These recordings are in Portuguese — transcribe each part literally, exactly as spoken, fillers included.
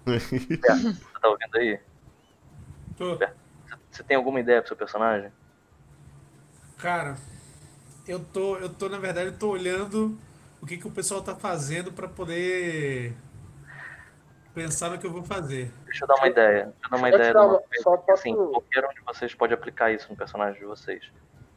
Berto, você tá ouvindo aí? Tô. Berto, você tem alguma ideia pro seu personagem? Cara, eu tô, eu tô, na verdade, eu tô olhando o que que o pessoal tá fazendo pra poder pensar no que eu vou fazer. Deixa eu dar uma Deixa eu, ideia. Deixa eu dar deixa uma eu ideia de tirar uma uma. coisa Só que, assim, posso. qualquer um de vocês pode aplicar isso no personagem de vocês.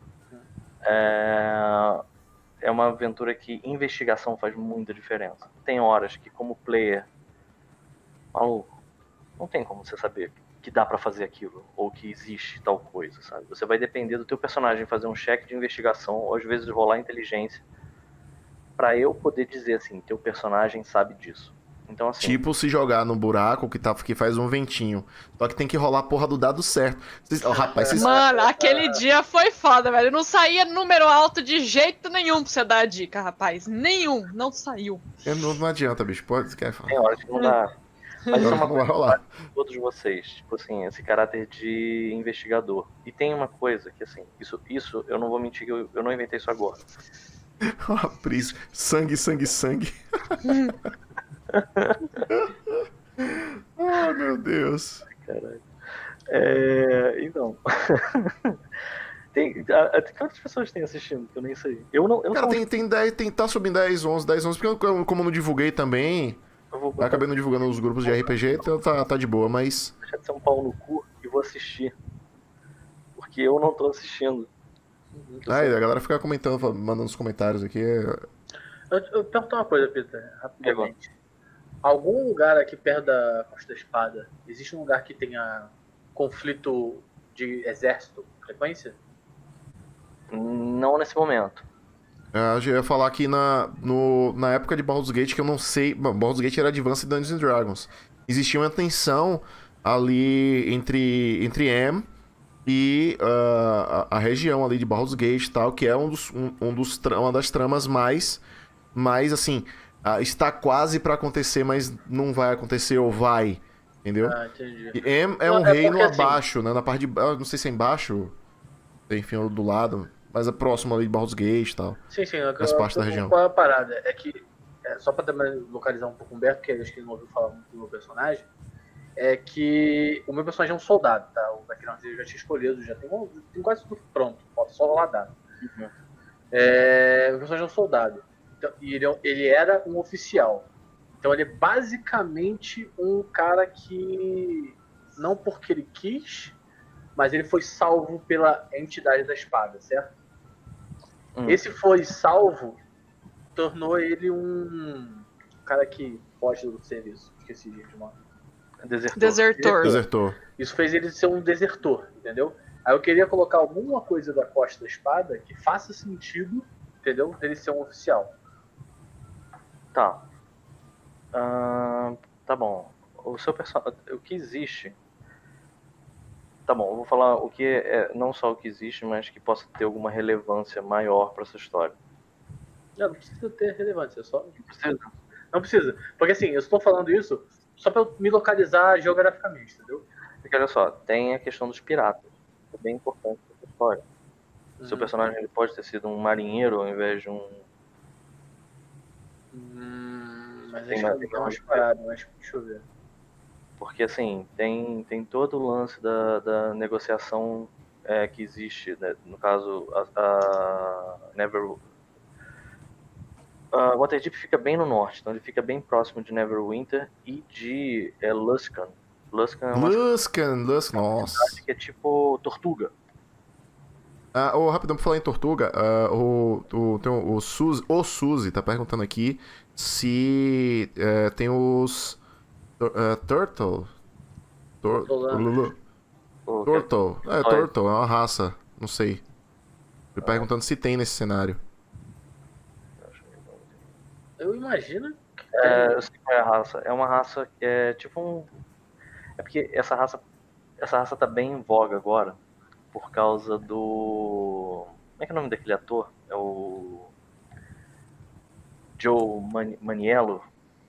É, é uma aventura que investigação faz muita diferença. Tem horas que, como player, maluco, não tem como você saber que dá pra fazer aquilo, ou que existe tal coisa, sabe? Você vai depender do teu personagem fazer um check de investigação, ou às vezes rolar inteligência, pra eu poder dizer assim, teu personagem sabe disso. Então, assim, Tipo se jogar no buraco que, tá, que faz um ventinho. Só que tem que rolar a porra do dado certo. Vocês, oh, rapaz, vocês. Mano, aquele dia foi foda, velho. Não saía número alto de jeito nenhum pra você dar a dica, rapaz. Nenhum. Não saiu. Não, não adianta, bicho. Pode, quer falar. tem horas que não dá. Mas isso é Agora uma não vai coisa que rolar. vale pra todos vocês. Tipo assim, esse caráter de investigador. E tem uma coisa que, assim, isso, isso eu não vou mentir que eu, eu não inventei isso agora. Ah, Pris. Sangue, sangue, sangue. Oh, meu Deus. Caralho. É, então. tem, a, a, quantas pessoas tem assistindo? Que eu nem sei. Eu não. Eu Cara, sou tem, tem dez, tem, tá subindo dez, onze, dez, onze, porque eu, como eu não divulguei também, eu vou botar acabei não divulgando nos grupos de R P G, então tá, tá de boa, mas. deixar de ser um pau no cu e vou assistir. Porque eu não tô assistindo. Eu Ai, sei. a galera fica comentando, mandando nos comentários aqui. Eu, eu pergunto uma coisa, Peter, rapidamente. Algum lugar aqui perto da Costa da Espada, existe um lugar que tenha conflito de exército com frequência? Não nesse momento. É, eu ia falar aqui na, no, na época de Baldur's Gate, que eu não sei. Bom, Baldur's Gate era Advanced Dungeons and Dragons. Existia uma tensão ali entre, entre M e uh, a, a região ali de Baldur's Gate e tal, que é um dos, um, um dos, tra- uma das tramas mais, mais assim, uh, está quase pra acontecer, mas não vai acontecer ou vai, entendeu? Ah, entendi. E M é Não, um é reino porque, assim, abaixo, né? Na parte de. ah, Não sei se é embaixo, enfim, ou do lado, mas é próximo ali de Baldur's Gate e tal. Sim, sim. Eu, Faz parte da região. Qual é a parada? É que, é, só pra também localizar um pouco o Humberto, que acho que ele não ouviu falar muito do meu personagem, é que o meu personagem é um soldado, tá? O background dele eu já tinha escolhido, já tem, tem quase tudo pronto, falta só rolar dado. Uhum. É, o meu personagem é um soldado, então, e ele, ele era um oficial. Então ele é basicamente um cara que, não porque ele quis, mas ele foi salvo pela entidade da espada, certo? Hum. Esse foi salvo tornou ele um cara que foge do serviço. Esqueci de nome. Desertor. Desertor. Desertor. Isso fez ele ser um desertor, entendeu? Aí eu queria colocar alguma coisa da Costa da Espada que faça sentido, entendeu? Dele ser um oficial. Tá. Ah, tá bom. O seu personagem. O que existe. Tá bom, eu vou falar o que é. Não só o que existe, mas que possa ter alguma relevância maior pra essa história. Não, não precisa ter relevância, só. Não precisa. Não precisa. Porque assim, eu estou falando isso só pra eu me localizar geograficamente, entendeu? Porque olha só, tem a questão dos piratas. É bem importante pra essa história. O seu Hum. personagem ele pode ter sido um marinheiro ao invés de um. Hum, mas Tem acho mais- que tem dá umas mais- paradas, mas deixa eu ver. Porque assim, tem, tem todo o lance da, da negociação é, que existe, né? No caso, a, a Never. A Waterdeep fica bem no norte, então ele fica bem próximo de Neverwinter e de é, Luskan. Luskan é uma Luskan, Luskan, nossa. cidade que é tipo Tortuga. Ah, ô, rapidão, pra falar em Tortuga, ah, o, o, tem o, o, Suzy, o Suzy tá perguntando aqui se é, tem os. Uh, turtle? Tor, Tortolano. Lulu. O- Turtle. É, Olha. Turtle, é uma raça. Não sei. Ele perguntando se tem nesse cenário. Eu imagino que É, eu sei qual é a raça. É uma raça que é tipo um. É porque essa raça. Essa raça tá bem em voga agora. Por causa do. Como é que é o nome daquele ator? É o. Joe Man- Maniello.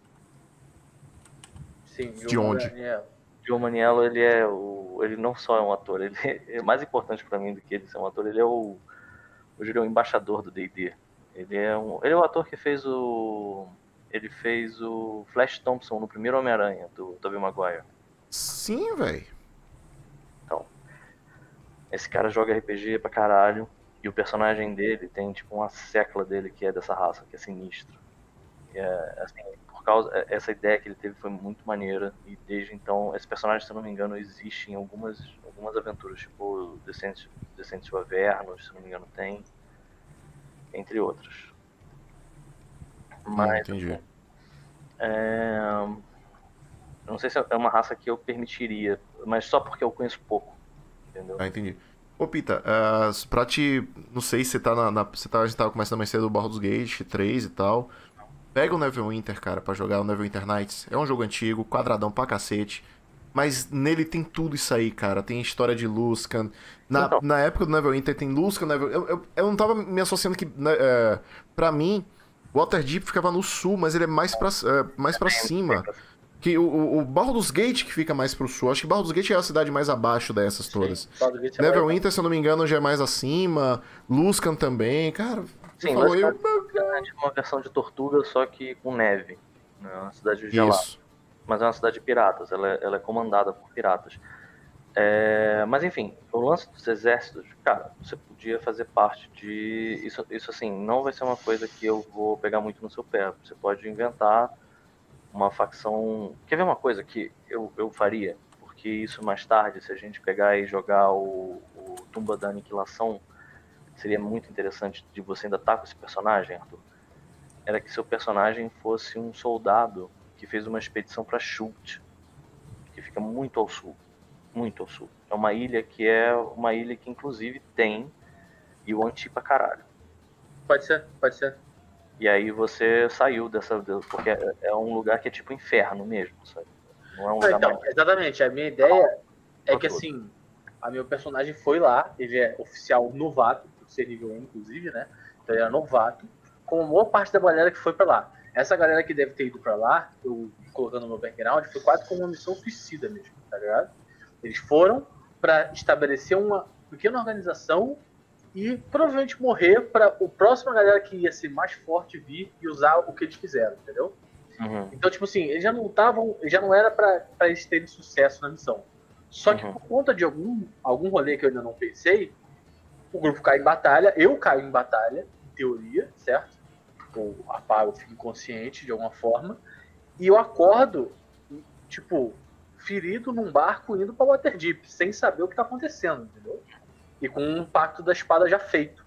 sim. De onde? Daniel. Joe Maniello, ele é o. Ele não só é um ator, ele é mais importante pra mim do que ele ser um ator, ele é o. Hoje ele é o embaixador do D e D. Ele é um. Ele é o ator que fez o. ele fez o Flash Thompson no primeiro Homem-Aranha, do Tobey Maguire. Sim, velho. Então, esse cara joga R P G pra caralho, e o personagem dele tem tipo uma secla dele que é dessa raça, que é sinistro. E é, assim, por causa, essa ideia que ele teve foi muito maneira, e desde então, esse personagem, se eu não me engano, existe em algumas, algumas aventuras, tipo Descent to Avernus, se não me engano tem, entre outras. Mas, Hum, entendi. assim, é... não sei se é uma raça que eu permitiria, mas só porque eu conheço pouco, entendeu? Ah, entendi. Ô, Pita, uh, pra te... Não sei se você tá na... na você tá, a gente tava começando mais cedo o Baldur's Gate três e tal. Pega o Neverwinter, cara, pra jogar o Neverwinter Nights. É um jogo antigo, quadradão pra cacete. Mas nele tem tudo isso aí, cara. Tem história de Luskan. Na, Então. na época do Neverwinter tem Luskan, Never... eu, eu, eu não tava me associando que... Né, é, pra mim, Waterdeep ficava no sul, mas ele é mais pra, é, mais pra cima. Que o, o, o Baldur's Gate que fica mais pro sul. Acho que Baldur's Gate é a cidade mais abaixo dessas todas. Baldur's Gate é Neverwinter, se eu não me engano, já é mais acima. Luskan também. Cara, você Sim, falou eu... é tipo uma versão de Tortuga, só que com neve. Né? É uma cidade gelada. Isso. Mas é uma cidade de piratas, ela é, ela é comandada por piratas. É, mas enfim, o lance dos exércitos, cara, você podia fazer parte de... Isso, isso assim, não vai ser uma coisa que eu vou pegar muito no seu pé. Você pode inventar uma facção... Quer ver uma coisa que eu, eu faria? Porque isso mais tarde, se a gente pegar e jogar o, o Tumba da Aniquilação, seria muito interessante de você ainda estar com esse personagem, Arthur. Era que seu personagem fosse um soldado que fez uma expedição para Shult, que fica muito ao sul. Muito ao sul. É uma ilha que é uma ilha que inclusive tem Yuan-Ti pra caralho. Pode ser, pode ser. E aí você saiu dessa... Porque é um lugar que é tipo inferno mesmo, sabe? Não é um lugar Então, mais... exatamente. A minha ideia é que Tudo. assim, a meu personagem foi lá, ele é oficial novato, por ser nível um, inclusive, né? Então ele era novato, com a maior parte da galera que foi pra lá. Essa galera que deve ter ido pra lá, eu colocando no meu background, foi quase como uma missão suicida mesmo, tá ligado? Eles foram pra estabelecer uma pequena organização e provavelmente morrer pra o próximo galera que ia ser mais forte vir e usar o que eles fizeram, entendeu? Uhum. Então, tipo assim, eles já não estavam, já não era pra, pra eles terem sucesso na missão. Só que Uhum. por conta de algum, algum rolê que eu ainda não pensei, o grupo cai em batalha, eu caio em batalha, em teoria, certo? Ou apago, fico inconsciente de alguma forma, e eu acordo, tipo, ferido num barco indo pra Waterdeep, sem saber o que tá acontecendo, entendeu? E com um pacto da espada já feito.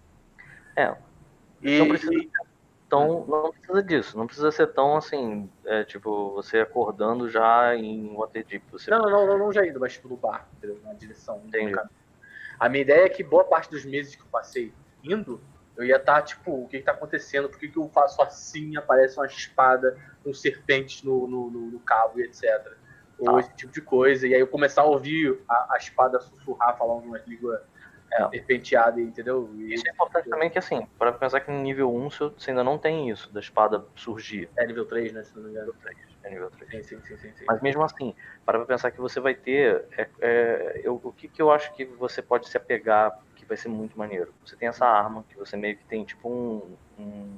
É, E, Não precisa- e- então não precisa disso. Não precisa ser tão assim, é, tipo, você acordando já em Waterdeep. Você... Não, não, não, não já indo, mas tipo no barco, entendeu? Na direção. no Entendi. caminho. A minha ideia é que boa parte dos meses que eu passei indo, eu ia estar, tipo, o que, que tá acontecendo? Por que, que eu faço assim, aparece uma espada com serpentes no, no, no, no cabo e etcétera. Ou Ah. esse tipo de coisa. E aí eu começar a ouvir a, a espada sussurrar, falando uma língua É. serpenteada, entendeu? E, Isso é importante também que, assim, para pensar que no nível um você ainda não tem isso, da espada surgir. é nível três, né? Se não me engano. Nível três. É nível três. Sim, sim, sim, sim, sim. Mas mesmo assim, para pra pensar que você vai ter... É, é, eu, o que, que eu acho que você pode se apegar, que vai ser muito maneiro. Você tem essa arma, que você meio que tem tipo um... Um,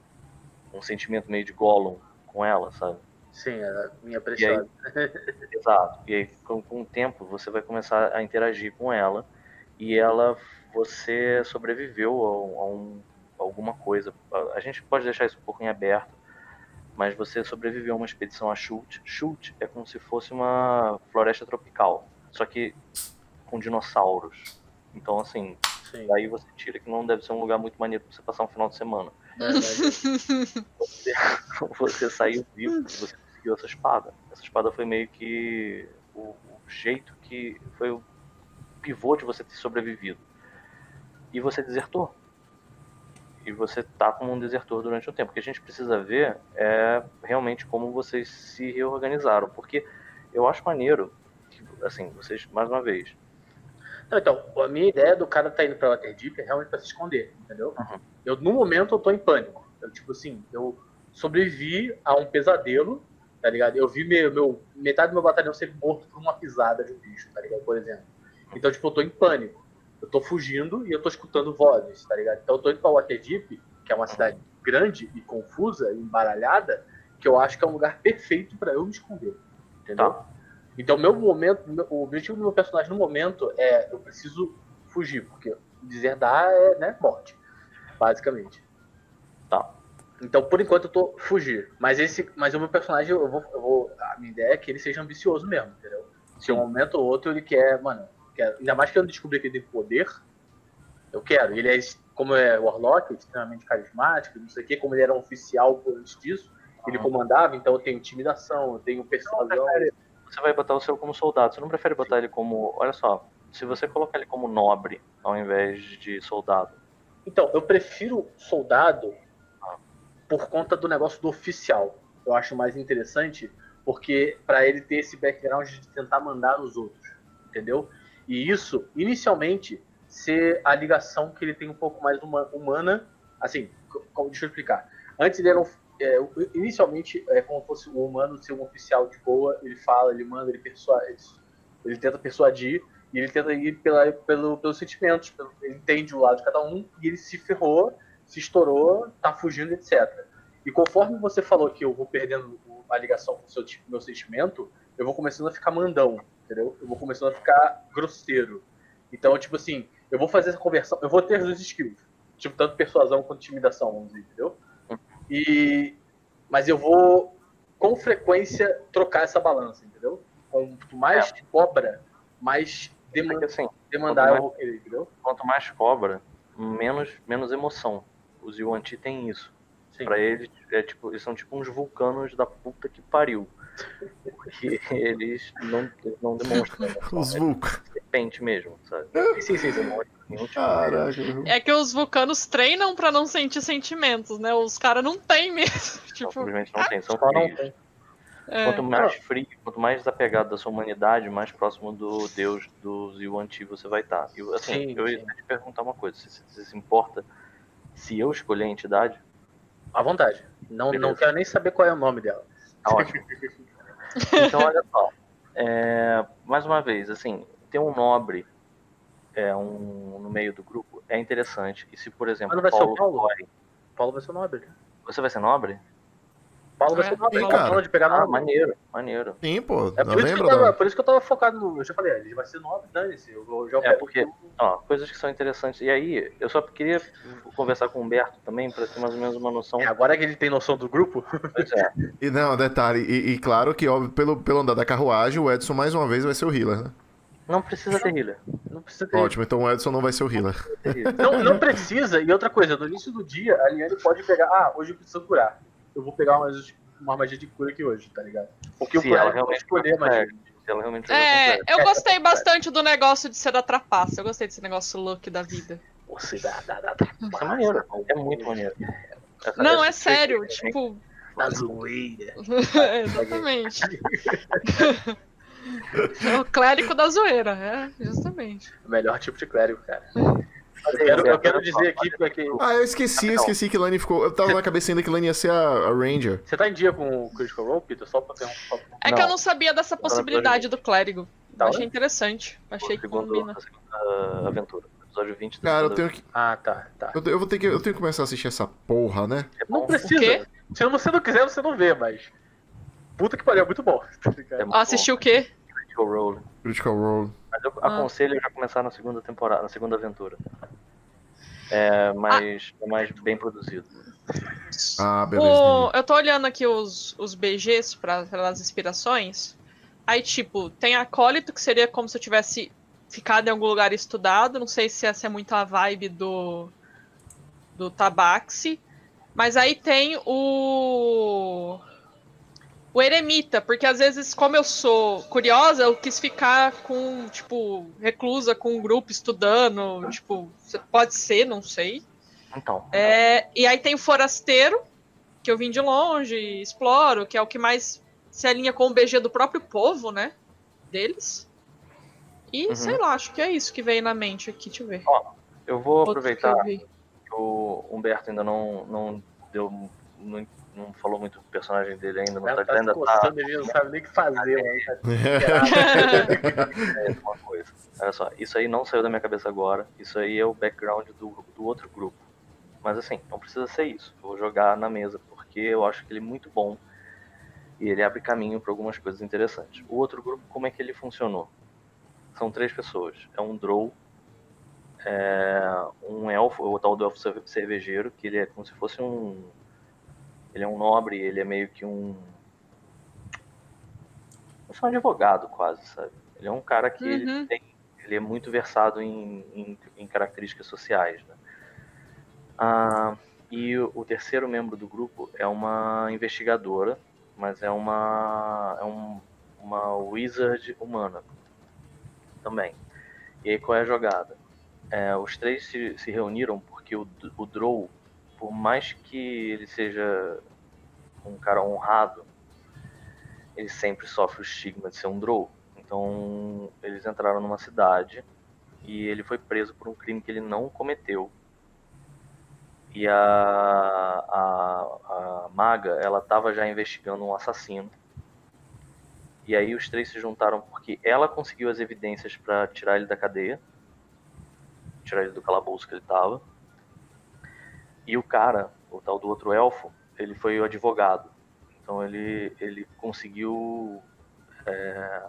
um sentimento meio de Gollum com ela, sabe? Sim, era minha preciosa. Exato. E aí, com, com o tempo, você vai começar a interagir com ela. E ela, você sobreviveu a, a um, a alguma coisa. A, a gente pode deixar isso um pouco em aberto, mas você sobreviveu a uma expedição a Shult. Shult é como se fosse uma floresta tropical, só que com dinossauros. Então, assim, Sim. daí você tira que não deve ser um lugar muito maneiro pra você passar um final de semana. É, mas- Você, você saiu vivo, você conseguiu essa espada. Essa espada foi meio que o, o jeito que foi o pivô de você ter sobrevivido. E você desertou. E você tá como um desertor durante um tempo. O que a gente precisa ver é realmente como vocês se reorganizaram. Porque eu acho maneiro que, assim, vocês, mais uma vez, Não, então, a minha ideia do cara tá indo pra Waterdeep é realmente pra se esconder, entendeu? Uhum. Eu, no momento, eu tô em pânico. Eu, tipo assim, eu sobrevivi a um pesadelo, tá ligado? Eu vi meu, meu, metade do meu batalhão ser morto por uma pisada de um bicho, tá ligado? Por exemplo. Então, tipo, eu tô em pânico. Eu tô fugindo e eu tô escutando vozes, tá ligado? Então eu tô indo pra Waterdeep, que é uma cidade grande e confusa, e embaralhada, que eu acho que é um lugar perfeito pra eu me esconder. Entendeu? Tá. Então, meu momento, meu- o objetivo do meu personagem no momento é eu preciso fugir, porque deserdar é, né, morte, basicamente. Tá. Então, por enquanto, eu tô fugir. Mas esse, mas o meu personagem, eu vou, eu vou, a minha ideia é que ele seja ambicioso mesmo, entendeu? Se um momento ou outro ele quer, mano, quer, ainda mais que eu descobri que ele tem poder, eu quero. Ele é, como é Warlock, é extremamente carismático, não sei o quê, como ele era um oficial antes disso, ele comandava, então eu tenho intimidação, eu tenho persuasão. Você vai botar o seu como soldado. Você não prefere botar ele como. Olha só, se você colocar ele como nobre ao invés de soldado. Então, eu prefiro soldado por conta do negócio do oficial. Eu acho mais interessante, porque para ele ter esse background de tentar mandar nos outros, entendeu? E isso, inicialmente, ser a ligação que ele tem um pouco mais uma, humana. Assim, como, deixa eu explicar. Antes ele era um, é, inicialmente é como se fosse o humano ser um oficial de boa, ele fala, ele manda, ele persuade, ele tenta persuadir, e ele tenta ir pela, pelo, pelos sentimentos, pelo, ele entende o lado de cada um, e ele se ferrou, se estourou, tá fugindo, etcétera. E conforme você falou que eu vou perdendo a ligação com o seu, meu sentimento, eu vou começando a ficar mandão, entendeu? Eu vou começando a ficar grosseiro. Então, tipo assim, eu vou fazer essa conversão, eu vou ter os skills, tipo, tanto persuasão quanto intimidação, vamos dizer, entendeu? E, mas eu vou, com frequência, trocar essa balança, entendeu? Quanto mais É. cobra, mais demanda, Assim, demandar quanto eu vou querer, entendeu? Quanto mais cobra, menos, menos emoção. Os Yuan-Ti tem isso. Sim. Pra eles, é tipo, eles são tipo uns vulcanos da puta que pariu. Porque eles não, eles não demonstram emoção. Os É Vulca. repente mesmo, sabe? Sim, sim, sim. Nenhum tipo de- Caraca. É que os vulcanos treinam pra não sentir sentimentos, né? Os caras não têm mesmo. Não, Tipo, simplesmente não tem, são Só não frios. tem. é. Quanto mais frio, quanto mais desapegado da sua humanidade, mais próximo do Deus dos Yuan-Ti você vai estar. E assim, Sim, eu ia sim. te perguntar uma coisa, se você se importa se eu escolher a entidade, À vontade. Não, não Beleza. quero nem saber qual é o nome dela. tá ótimo. Então, olha só. É, mais uma vez, assim, ter um nobre é, um, no meio do grupo é interessante. E se, por exemplo, Mas não vai ser o Paulo Paulo? Corre- Paulo vai ser o nobre. Você vai ser nobre? Paulo vai É, ser o nobre. sim, Ele tá cara. falando de pegar Ah, nobre. maneiro, maneiro. Sim, pô. É Não por isso, que eu lembra tava, da... por isso que eu tava focado no. Eu já falei, ele vai ser nobre, dane-se. Eu, eu já É, porque, ó, coisas que são interessantes. E aí, eu só queria conversar com o Humberto também, pra ter mais ou menos uma noção. É, agora que ele tem noção do grupo. Pois é. E não, detalhe, e, e claro que, óbvio, pelo, pelo andar da carruagem, o Edson mais uma vez vai ser o healer, né? Não precisa ter healer. Não precisa ter. Ótimo, então o Edson não vai ser o healer. Ter healer. Não, não precisa. E outra coisa, no início do dia, a Liane pode pegar. Ah, hoje eu preciso curar. Eu vou pegar uma, uma magia de cura aqui hoje, tá ligado? Porque Se o ela clérigo pode realmente escolher a magia. Se ela realmente jogar É, com eu gostei bastante do negócio de ser da trapaça. Eu gostei desse negócio look da vida. Você dá, dá, dá, dá. Isso é maneiro, é muito maneiro. Essa- Não, essa- é sério, tipo. Da zoeira. Exatamente. É o clérigo da zoeira, é, justamente. O melhor tipo de clérigo, cara. Eu quero, eu quero dizer aqui porque. Ah, eu esqueci, eu esqueci que Lani ficou... Eu tava na cabeça ainda que Lani ia ser a, a Ranger. Você tá em dia com o Critical Role, Peter? Só pra ter um. Só pra... É que Não. eu não sabia dessa possibilidade do clérigo. Tá, Achei né? interessante. Achei que segundo, combina. a segunda aventura. Episódio vinte da Cara, eu segunda tenho que... Ah, tá, tá. Eu, eu vou ter que... Eu tenho que começar a assistir essa porra, né? É Não bom, precisa. O quê? Se você não quiser, você não vê, mas. Puta que pariu, é muito bom. Tá ligado? é muito Ah, assistiu o quê? bom. Critical Role. Critical Role. Mas eu Ah. aconselho já começar na segunda temporada, na segunda aventura. É mais, é mais bem produzido. Ah, beleza. O- entendi. eu tô olhando aqui os, os B Gs para as inspirações. Aí, tipo, tem acólito, que seria como se eu tivesse ficado em algum lugar e estudado. Não sei se essa é muito a vibe do, do Tabaxi. Mas aí tem o. O eremita, porque às vezes, como eu sou curiosa, eu quis ficar com, tipo, reclusa com um grupo estudando. Tipo, pode ser, não sei. Então, É, e aí tem o forasteiro, que eu vim de longe, exploro, que é o que mais se alinha com o B G do próprio povo, né? Deles. E, Uhum. sei lá, acho que é isso que veio na mente aqui, deixa eu ver. eu vou Outro que aproveitar eu vi. que o Humberto ainda não, não deu. Não, não falou muito do personagem dele ainda, não Ela tá, tá ainda se tá. coçando, ele não sabe nem o que fazer, mano. É uma coisa. Olha só, isso aí não saiu da minha cabeça agora. Isso aí é o background do, do outro grupo. Mas assim, não precisa ser isso. Eu vou jogar na mesa, porque eu acho que ele é muito bom E ele abre caminho para algumas coisas interessantes. O outro grupo, como é que ele funcionou? São três pessoas. É um drow, é um elfo, o tal do elfo cervejeiro, que ele é como se fosse um... Ele é um nobre, ele é meio que um... um advogado quase, sabe? Ele é um cara que Uhum. ele, tem, ele é muito versado em, em, em características sociais, né? Ah, e o, o terceiro membro do grupo é uma investigadora, mas é uma, é um, uma wizard humana também. E aí qual é a jogada? É, os três se, se reuniram porque o, o Drow, por mais que ele seja um cara honrado, ele sempre sofre o estigma de ser um Drow. Então eles entraram numa cidade e ele foi preso por um crime que ele não cometeu. E a, a, a maga, ela estava já investigando um assassino. E aí os três se juntaram porque ela conseguiu as evidências para tirar ele da cadeia, tirar ele do calabouço que ele estava. E o cara, o tal do outro elfo, ele foi o advogado. Então ele, ele conseguiu é,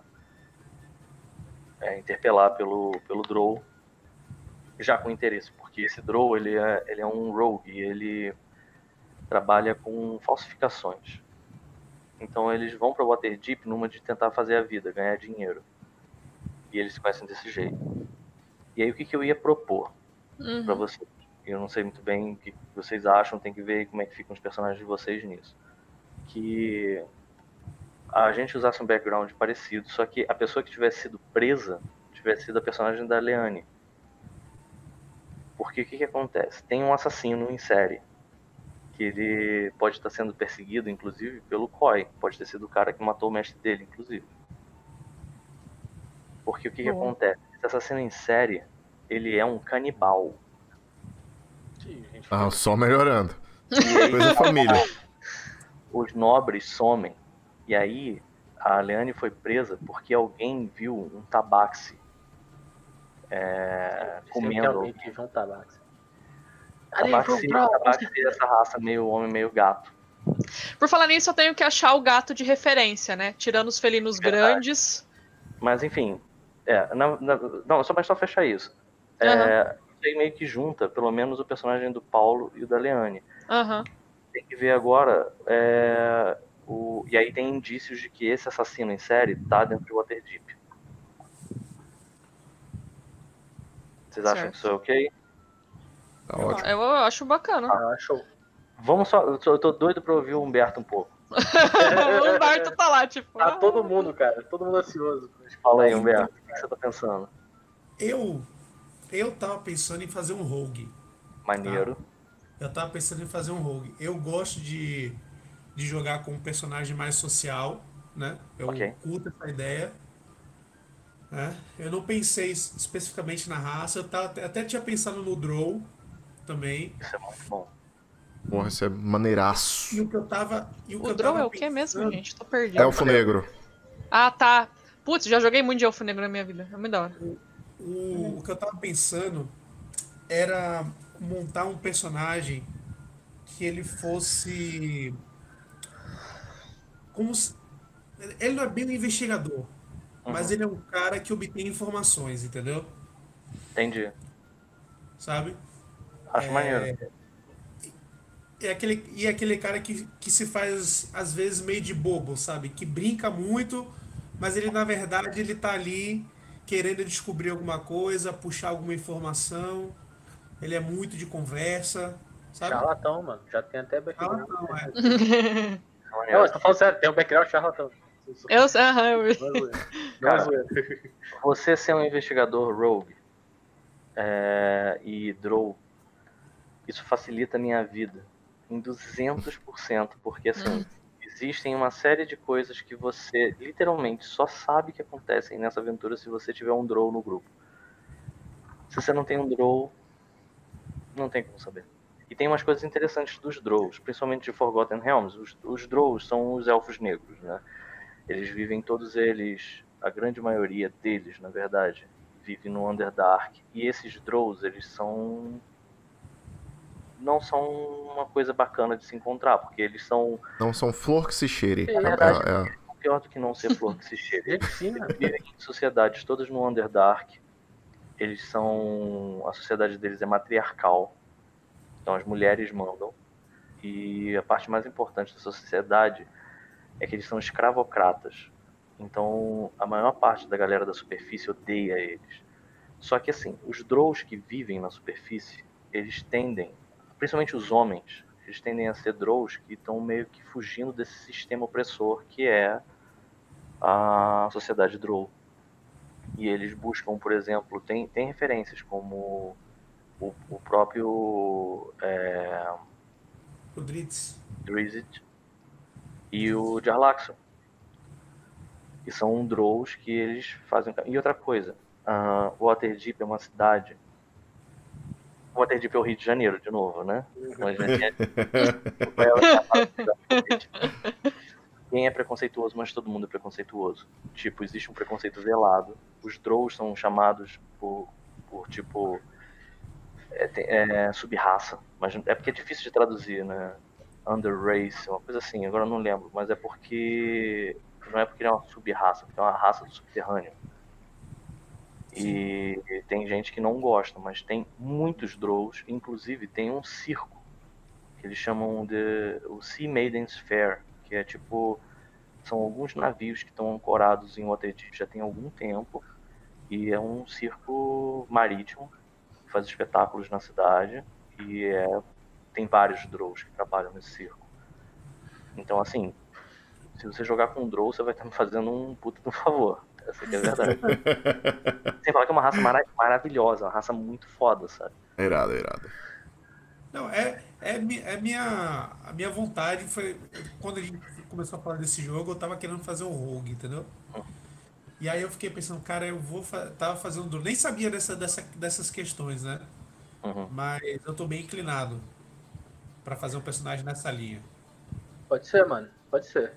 é, interpelar pelo, pelo Drow, já com interesse, porque esse Drow ele é, ele é um rogue, e ele trabalha com falsificações. Então eles vão para Waterdeep numa de tentar fazer a vida, ganhar dinheiro. E eles se conhecem desse jeito. E aí o que, que eu ia propor Uhum. para vocês? Eu não sei muito bem o que vocês acham, tem que ver como é que ficam os personagens de vocês nisso. Que a gente usasse um background parecido, só que a pessoa que tivesse sido presa tivesse sido a personagem da Leane. Porque o que, que acontece? Tem um assassino em série, que ele pode estar sendo perseguido, inclusive, pelo Koi. Pode ter sido o cara que matou o mestre dele, inclusive. Porque o que, que Bom. acontece? Esse assassino em série, ele é um canibal. Sim, gente. Ah, só melhorando. E aí, Coisa família. os nobres somem. E aí, a Leane foi presa porque alguém viu um tabaxi é, Sempre comendo. tem alguém que viu um tabaxi. Tabaxi, tabaxi é essa raça meio homem, meio gato. Por falar nisso, eu tenho que achar o gato de referência, né? Tirando os felinos Verdade. grandes. Mas enfim, é, na, na, não, só mais só fechar isso. É, isso aí meio que junta, pelo menos, o personagem do Paulo e o da Leane. Aham. Tem que ver agora. É, o, e aí tem indícios de que esse assassino em série tá dentro de Waterdeep. Vocês acham Certo. que isso é ok? Tá ótimo. Eu, eu acho bacana. Ah, show. Vamos só. Eu tô, eu tô doido pra ouvir o Humberto um pouco. O Humberto tá lá, tipo. Tá ah. todo mundo, cara. Todo mundo ansioso. Fala aí, Humberto. O que você tá pensando? Eu, eu tava pensando em fazer um rogue. Maneiro. Eu tava pensando em fazer um rogue. Eu gosto de, de jogar com um personagem mais social, né? Eu Ok. curto essa ideia. Né? Eu não pensei es- especificamente na raça. Eu tava, até tinha pensado no Drow também. Isso é muito bom. Porra, isso é E maneiraço. o que eu tava. E o que O eu Drow tava é o que mesmo, pensando- gente? Tô perdido. Elfo negro. Ah, tá. Putz, já joguei muito de elfo negro na minha vida. É muito da hora. O, o que eu tava pensando era montar um personagem que ele fosse. Como se- ele não é bem um investigador, mas Uhum. ele é um cara que obtém informações, entendeu? Entendi. Sabe? Acho maneiro. É aquele, e é aquele cara que, que se faz, às vezes, meio de bobo, sabe? Que brinca muito, mas ele, na verdade, ele tá ali querendo descobrir alguma coisa, puxar alguma informação. Ele é muito de conversa, sabe? Charlatão, mano. Já tem até background. Charlatão, é. É Não, maneiro. mas tô falando sério, tem um background charlatão. Eu, aham, eu... Não é zoeira. Não é Cara, zoeira. Você ser um investigador rogue é, e Drow, isso facilita a minha vida em duzentos por cento, porque assim, existem uma série de coisas que você literalmente só sabe que acontecem nessa aventura se você tiver um Drow no grupo. Se você não tem um Drow, não tem como saber. E tem umas coisas interessantes dos Drows, principalmente de Forgotten Realms. Os, os Drows são os elfos negros, né? Eles vivem todos eles, a grande maioria deles, na verdade, vive no Underdark. E esses Drows, eles são não são uma coisa bacana de se encontrar, porque eles são... Não são flor que se cheire. É É, verdade. é, é. Pior do que não ser flor que se cheire. Gente fina. Eles vivem em sociedades todas no Underdark. Eles são... A sociedade deles é matriarcal. Então as mulheres mandam. E a parte mais importante da sociedade é que eles são escravocratas. Então a maior parte da galera da superfície odeia eles. Só que assim, os Drows que vivem na superfície, eles tendem, principalmente os homens, eles tendem a ser Drows que estão meio que fugindo desse sistema opressor que é a sociedade Drow. E eles buscam, por exemplo, tem, tem referências como o, o próprio é, O Dritz. Drizzt e o Jarlaxle, que são Drows que eles fazem... E outra coisa, uh, Waterdeep é uma cidade... Waterdeep é o Rio de Janeiro, de novo, né? Mas, né, quem é preconceituoso, mas todo mundo é preconceituoso. Tipo, existe um preconceito velado. Os Drows são chamados por, por tipo, é, é, sub-raça. Mas é porque é difícil de traduzir, né? Under race, uma coisa assim, agora eu não lembro. Mas é porque... Não é porque ele é uma sub-raça, porque é uma raça do subterrâneo. E tem gente que não gosta, mas tem muitos Drows. Inclusive tem um circo que eles chamam de o Sea Maiden's Fair, que é tipo, são alguns navios que estão ancorados em Waterdeep já tem algum tempo, e é um circo marítimo que faz espetáculos na cidade, e é, tem vários Drows que trabalham nesse circo. Então assim, se você jogar com um Drow, você vai estar me fazendo um puta de um favor. Essa aqui é a verdade. Sem falar que é uma raça mara maravilhosa, uma raça muito foda, sabe? Irado, irado. Não, é, é, mi- é minha, a minha vontade foi. Quando a gente começou a falar desse jogo, eu tava querendo fazer um rogue, entendeu? E aí eu fiquei pensando, cara, eu vou. fa- Tava fazendo. duro. Nem sabia dessa, dessa, dessas questões, né? Uhum. Mas eu tô bem inclinado pra fazer um personagem nessa linha. Pode ser, mano. Pode ser.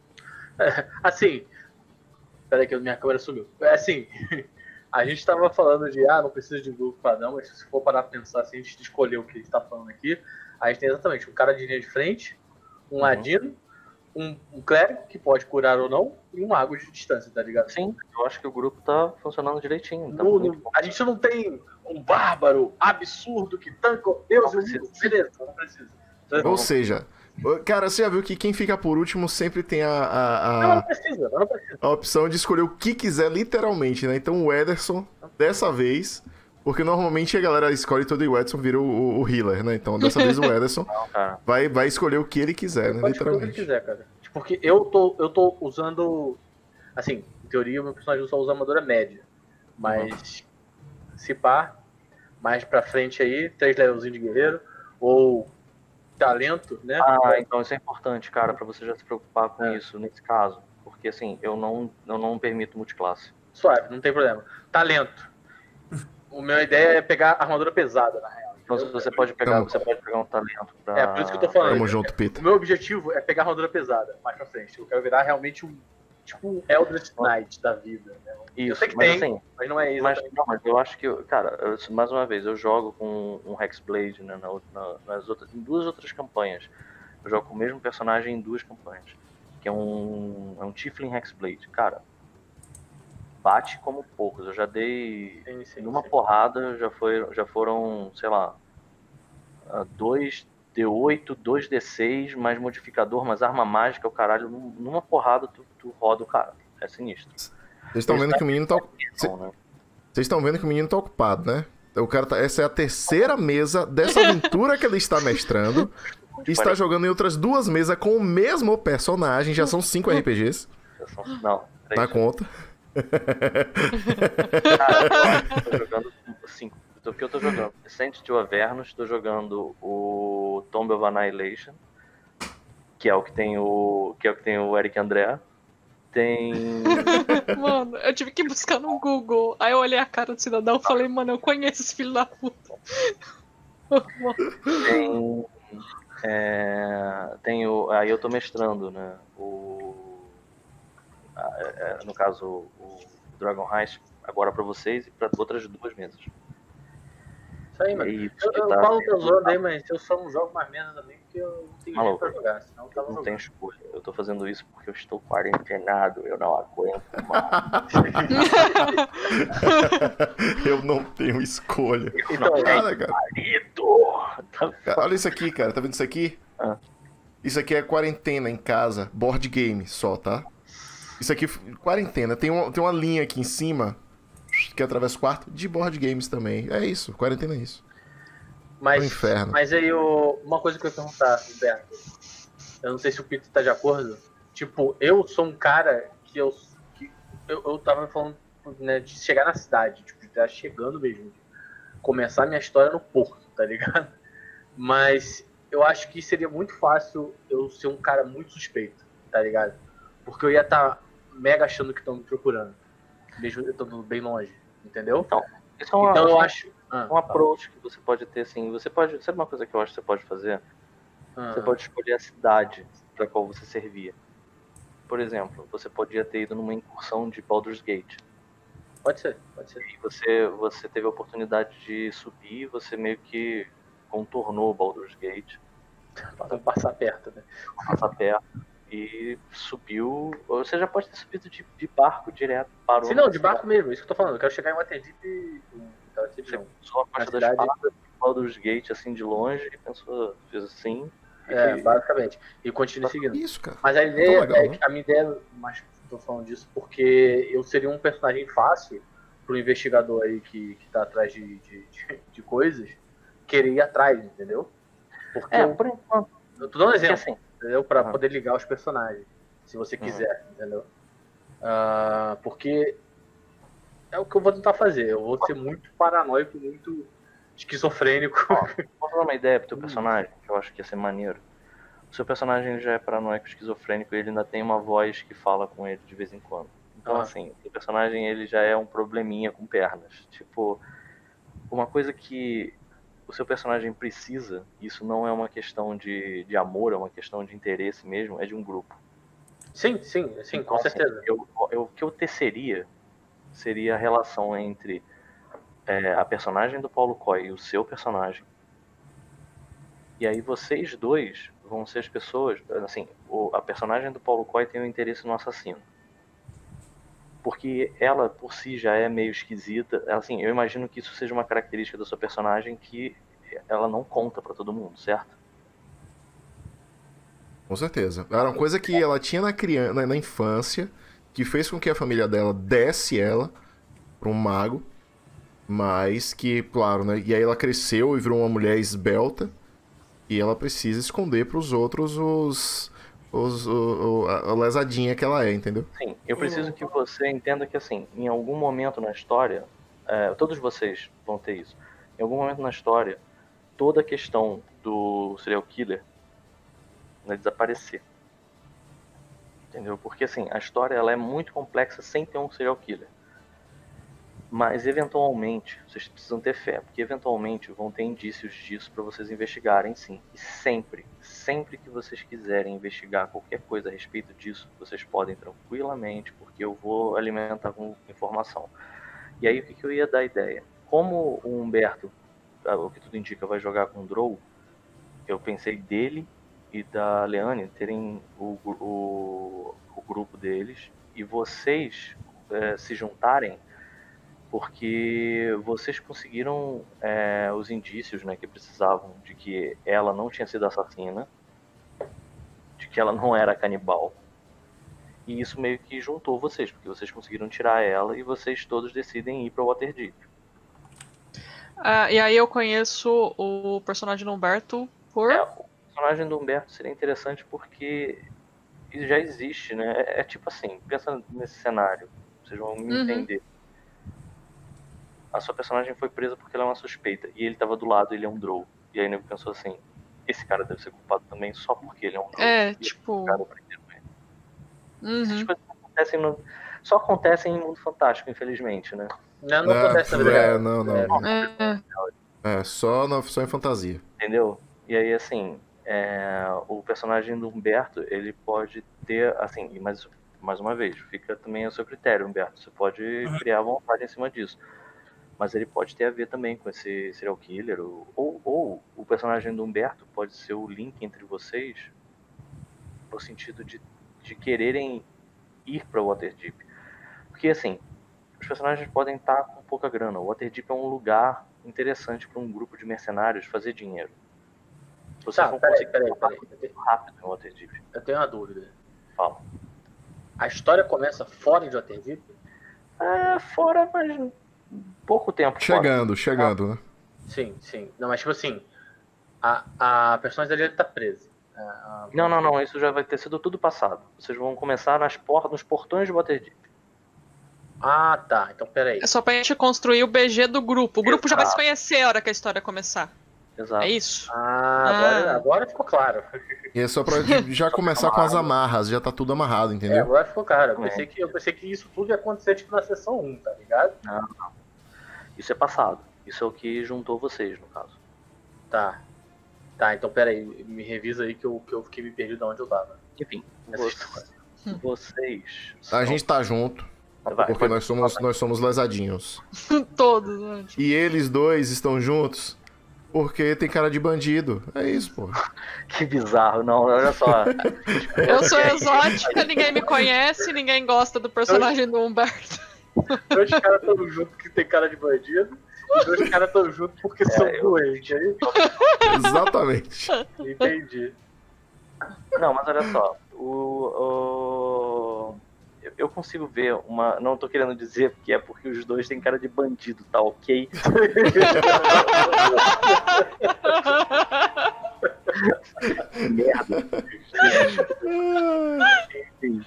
É, assim. Peraí que a minha câmera sumiu. É assim. A gente tava falando de, ah, não precisa de grupo pra não, mas se for parar pra pensar, se a gente escolher o que a gente tá falando aqui, a gente tem exatamente um cara de linha de frente, um Uhum. ladino, um, um clérigo, que pode curar ou não, e um mago de distância, tá ligado? Sim, eu acho que o grupo tá funcionando direitinho. Tá No- muito no- bom. a gente não tem um bárbaro absurdo que tanca Deus e Não o mundo. precisa. Beleza, não precisa. Ou seja, cara, você já viu que quem fica por último sempre tem a, a, Não, a, não precisa, não precisa. a opção de escolher o que quiser, literalmente, né? Então o Ederson, dessa vez, porque normalmente a galera escolhe todo e o Edson vira o, o, o healer, né? Então dessa vez o Ederson Não, cara. vai, vai escolher o que ele quiser, né? Pode escolher o que ele Literalmente. quiser, cara. Porque eu tô, eu tô usando. Assim, em teoria, o meu personagem só usa armadura média. Mas, se pá, mais pra frente aí, três levelzinhos de guerreiro, ou talento, né? Ah, então isso é importante, cara, pra você já se preocupar com É. isso nesse caso. Porque assim, eu não, eu não permito multiclasse. Suave, não tem problema. Talento. O minha ideia é pegar armadura pesada, na real. Então entendeu? você pode pegar, Tamo- você pode pegar um talento pra. É, por isso que eu tô falando. Tamo junto, O Peter. meu objetivo é pegar armadura pesada mais pra frente. Eu quero virar realmente um. Tipo um Eldritch Knight da vida. Né? Eu Isso, sei que mas tem, assim, mas não é isso. mas, não, mas eu acho que, cara, eu- mais uma vez, eu jogo com um Hexblade, né, na, na- nas outras, em duas outras campanhas. Eu jogo com o mesmo personagem em duas campanhas. Que é um, é um Tiefling Hexblade. Cara, bate como poucos. Eu já dei Sim, sim, em uma sim. porrada, já, foi, já foram, sei lá, ah, dois D oito, dois D seis, mais modificador, mais arma mágica, o caralho, num- numa porrada tu, tu roda o cara. É sinistro. Vocês estão vendo que o menino tá. Não, né? Vocês estão vendo que o menino tá ocupado, né? O cara tá... Essa é a terceira mesa dessa aventura que ele está mestrando. E está jogando em outras duas mesas com o mesmo personagem. Já são cinco R P Gs Não, três. na conta. Cara, eu tô jogando cinco. O que eu tô jogando? Descent to Avernus, tô jogando o Tomb of Annihilation, que é o que tem o. que é o que tem o Eric André. Tem. Mano, eu tive que buscar no Google. Aí eu olhei a cara do cidadão e falei, mano, eu conheço esse filho da puta. Tem. É, tem o. Aí eu tô mestrando, né? O. a- é, no caso, o Dragon Heist, agora pra vocês e pra outras duas mesas. Isso aí, É mano. isso Eu, que eu tá falo que eu sendo- zoando aí, mas eu só não jogo mais merda também porque eu não tenho Maluco, jeito pra jogar, senão eu tava Não jogando. tem escolha. Eu tô fazendo isso porque eu estou quarentenado. Eu não aguento mais. Eu não tenho escolha. Então, não Nada, cara. marido! Tá Cara, olha isso aqui, cara. Tá vendo isso aqui? Ah. Isso aqui é quarentena em casa. Board game só, tá? Isso aqui, quarentena. Tem uma, tem uma linha aqui em cima que atravessa o quarto de board games também. É isso. Quarentena é isso. Mas, É um inferno. mas aí, o- uma coisa que eu ia perguntar, Humberto. Eu não sei se o Peter tá de acordo. Tipo, eu sou um cara que eu. Que eu, eu tava falando, né, de chegar na cidade, tipo, de estar chegando mesmo. De começar minha história no porto, tá ligado? Mas eu acho que seria muito fácil eu ser um cara muito suspeito, tá ligado? Porque eu ia estar mega achando que estão me procurando. Mesmo eu estando bem longe, entendeu? Então, isso é uma, Então isso eu é acho. Ah, um approach que você pode ter, assim. Você pode. Sabe uma coisa que eu acho que você pode fazer? ah, Você pode escolher a cidade para qual você servia. Por exemplo, você podia ter ido numa incursão de Baldur's Gate. Pode ser, pode ser. E você, você teve a oportunidade de subir, você meio que contornou Baldur's Gate, Pra não passar perto, né? passar perto e subiu. Ou você já pode ter subido de, de barco direto, parou. Se não, na de cidade. barco mesmo, isso que eu tô falando. Eu quero chegar em Waterdeep e. Waterdeep Você não. usou a Costa Na da cidade- Espada, Baldur's Gate assim de longe e pensou, fez assim. e É, foi- basicamente. E continue seguindo. Isso, cara. Mas a ideia Tão legal, é né? que a minha ideia, mas tô falando disso porque eu seria um personagem fácil pro investigador aí que, que tá atrás de, de, de, de coisas querer ir atrás, entendeu? Porque É, eu, por enquanto. eu tô dando um Porque exemplo, assim, entendeu? Pra Ah. poder ligar os personagens, se você Uhum. quiser, entendeu? Ah, porque é o que eu vou tentar fazer. Eu vou ser muito paranoico, muito esquizofrênico. posso dar uma ideia pro teu Hum. personagem, que eu acho que ia ser maneiro. O seu personagem ele já é paranoico, esquizofrênico, e ele ainda tem uma voz que fala com ele de vez em quando. Então, Ah. assim, o personagem ele já é um probleminha com pernas. Tipo, uma coisa que o seu personagem precisa, isso não é uma questão de, de amor, é uma questão de interesse mesmo, é de um grupo. Sim, sim, sim, Então, com assim, certeza. eu, eu, o que eu teceria seria a relação entre é, a personagem do Paulo Coy e o seu personagem. E aí vocês dois vão ser as pessoas, assim, o, a personagem do Paulo Coy tem um interesse no assassino. Porque ela, por si, já é meio esquisita. Assim, eu imagino que isso seja uma característica da sua personagem que ela não conta pra todo mundo, certo? Com certeza. Era uma coisa que ela tinha na, criança, na, na infância, que fez com que a família dela desse ela pra um mago, mas que, claro, né? E aí ela cresceu e virou uma mulher esbelta, e ela precisa esconder pros outros os. os o, o- a, a lesadinha que ela é, entendeu? Sim, eu preciso que você entenda que, assim, em algum momento na história, é, todos vocês vão ter isso. Em algum momento na história, toda a questão do serial killer vai desaparecer. Entendeu? Porque, assim, a história ela é muito complexa sem ter um serial killer. Mas, eventualmente, vocês precisam ter fé, porque, eventualmente, vão ter indícios disso para vocês investigarem, sim. E sempre, sempre que vocês quiserem investigar qualquer coisa a respeito disso, vocês podem tranquilamente, porque eu vou alimentar com informação. E aí, o que, que eu ia dar ideia? Como o Humberto, ah, o que tudo indica, vai jogar com o Drow, eu pensei dele e da Leane terem o, o, o grupo deles e vocês é, se juntarem porque vocês conseguiram é, os indícios, né, que precisavam de que ela não tinha sido assassina, de que ela não era canibal. E isso meio que juntou vocês, porque vocês conseguiram tirar ela e vocês todos decidem ir para Waterdeep. Ah, e aí eu conheço o personagem do Humberto por. É, o personagem do Humberto seria interessante porque isso já existe, né? É, é tipo assim, pensa nesse cenário, vocês vão me Uhum. entender. A sua personagem foi presa porque ela é uma suspeita. E ele tava do lado, ele é um Drow. E aí o nego pensou assim, esse cara deve ser culpado também só porque ele é um Drow. É, E tipo. o cara prenderam ele. Essas Uhum. coisas não acontecem no... só acontecem em Mundo Fantástico, infelizmente, né? Não, não É, acontece na vida é, real. não, não. É. É, só, na, só em fantasia. Entendeu? E aí, assim, é, o personagem do Humberto, ele pode ter, assim, mas mais uma vez, fica também ao seu critério, Humberto. Você pode criar vontade em cima disso. Mas ele pode ter a ver também com esse serial killer. Ou, ou, ou o personagem do Humberto pode ser o link entre vocês, no sentido de, de quererem ir para o Waterdeep. Porque assim, os personagens podem estar com pouca grana. O Waterdeep é um lugar interessante para um grupo de mercenários fazer dinheiro. Vocês Tá, vão peraí, conseguir peraí, passar peraí. Eu tenho- rápido no Waterdeep. Eu tenho uma dúvida. Fala. A história começa fora de Waterdeep? É, fora, mas pouco tempo. fora. Chegando, chegando, né? Sim, sim. Não, mas tipo assim, a, a personagem dele tá presa. A- a- Não, não, não. Isso já vai ter sido tudo passado. Vocês vão começar nas por... nos portões de Waterdeep. Ah, tá. Então peraí. É só pra gente construir o B G do grupo. O grupo já vai se Exato. conhecer a hora que a história começar. Exato. É isso? Ah, agora, Ah. agora ficou claro. E é só pra já começar com as amarras, já tá tudo amarrado, É, entendeu? agora ficou claro. Eu É. pensei, que, eu pensei que isso tudo ia acontecer tipo na sessão um, tá ligado? Isso é passado. Isso é o que juntou vocês, no caso. Tá. Tá, então peraí. Me revisa aí que eu, que eu fiquei me perdido de onde eu tava. Enfim, Nessa vocês, vocês A são- gente tá junto, Vai, porque pode- nós somos, nós somos lesadinhos. Todos, né? E eles dois estão juntos porque tem cara de bandido. É isso, pô. Que bizarro. Não, olha só. Eu sou exótica, ninguém me conhece, ninguém gosta do personagem do Humberto. Dois caras tão juntos que tem cara de bandido. E dois caras tão juntos porque são eu- doentes. Aí, Exatamente. entendi. Não, mas olha só. O, o- eu- Eu consigo ver uma. Não tô querendo dizer que é porque os dois têm cara de bandido, tá ok? Merda. Enfim.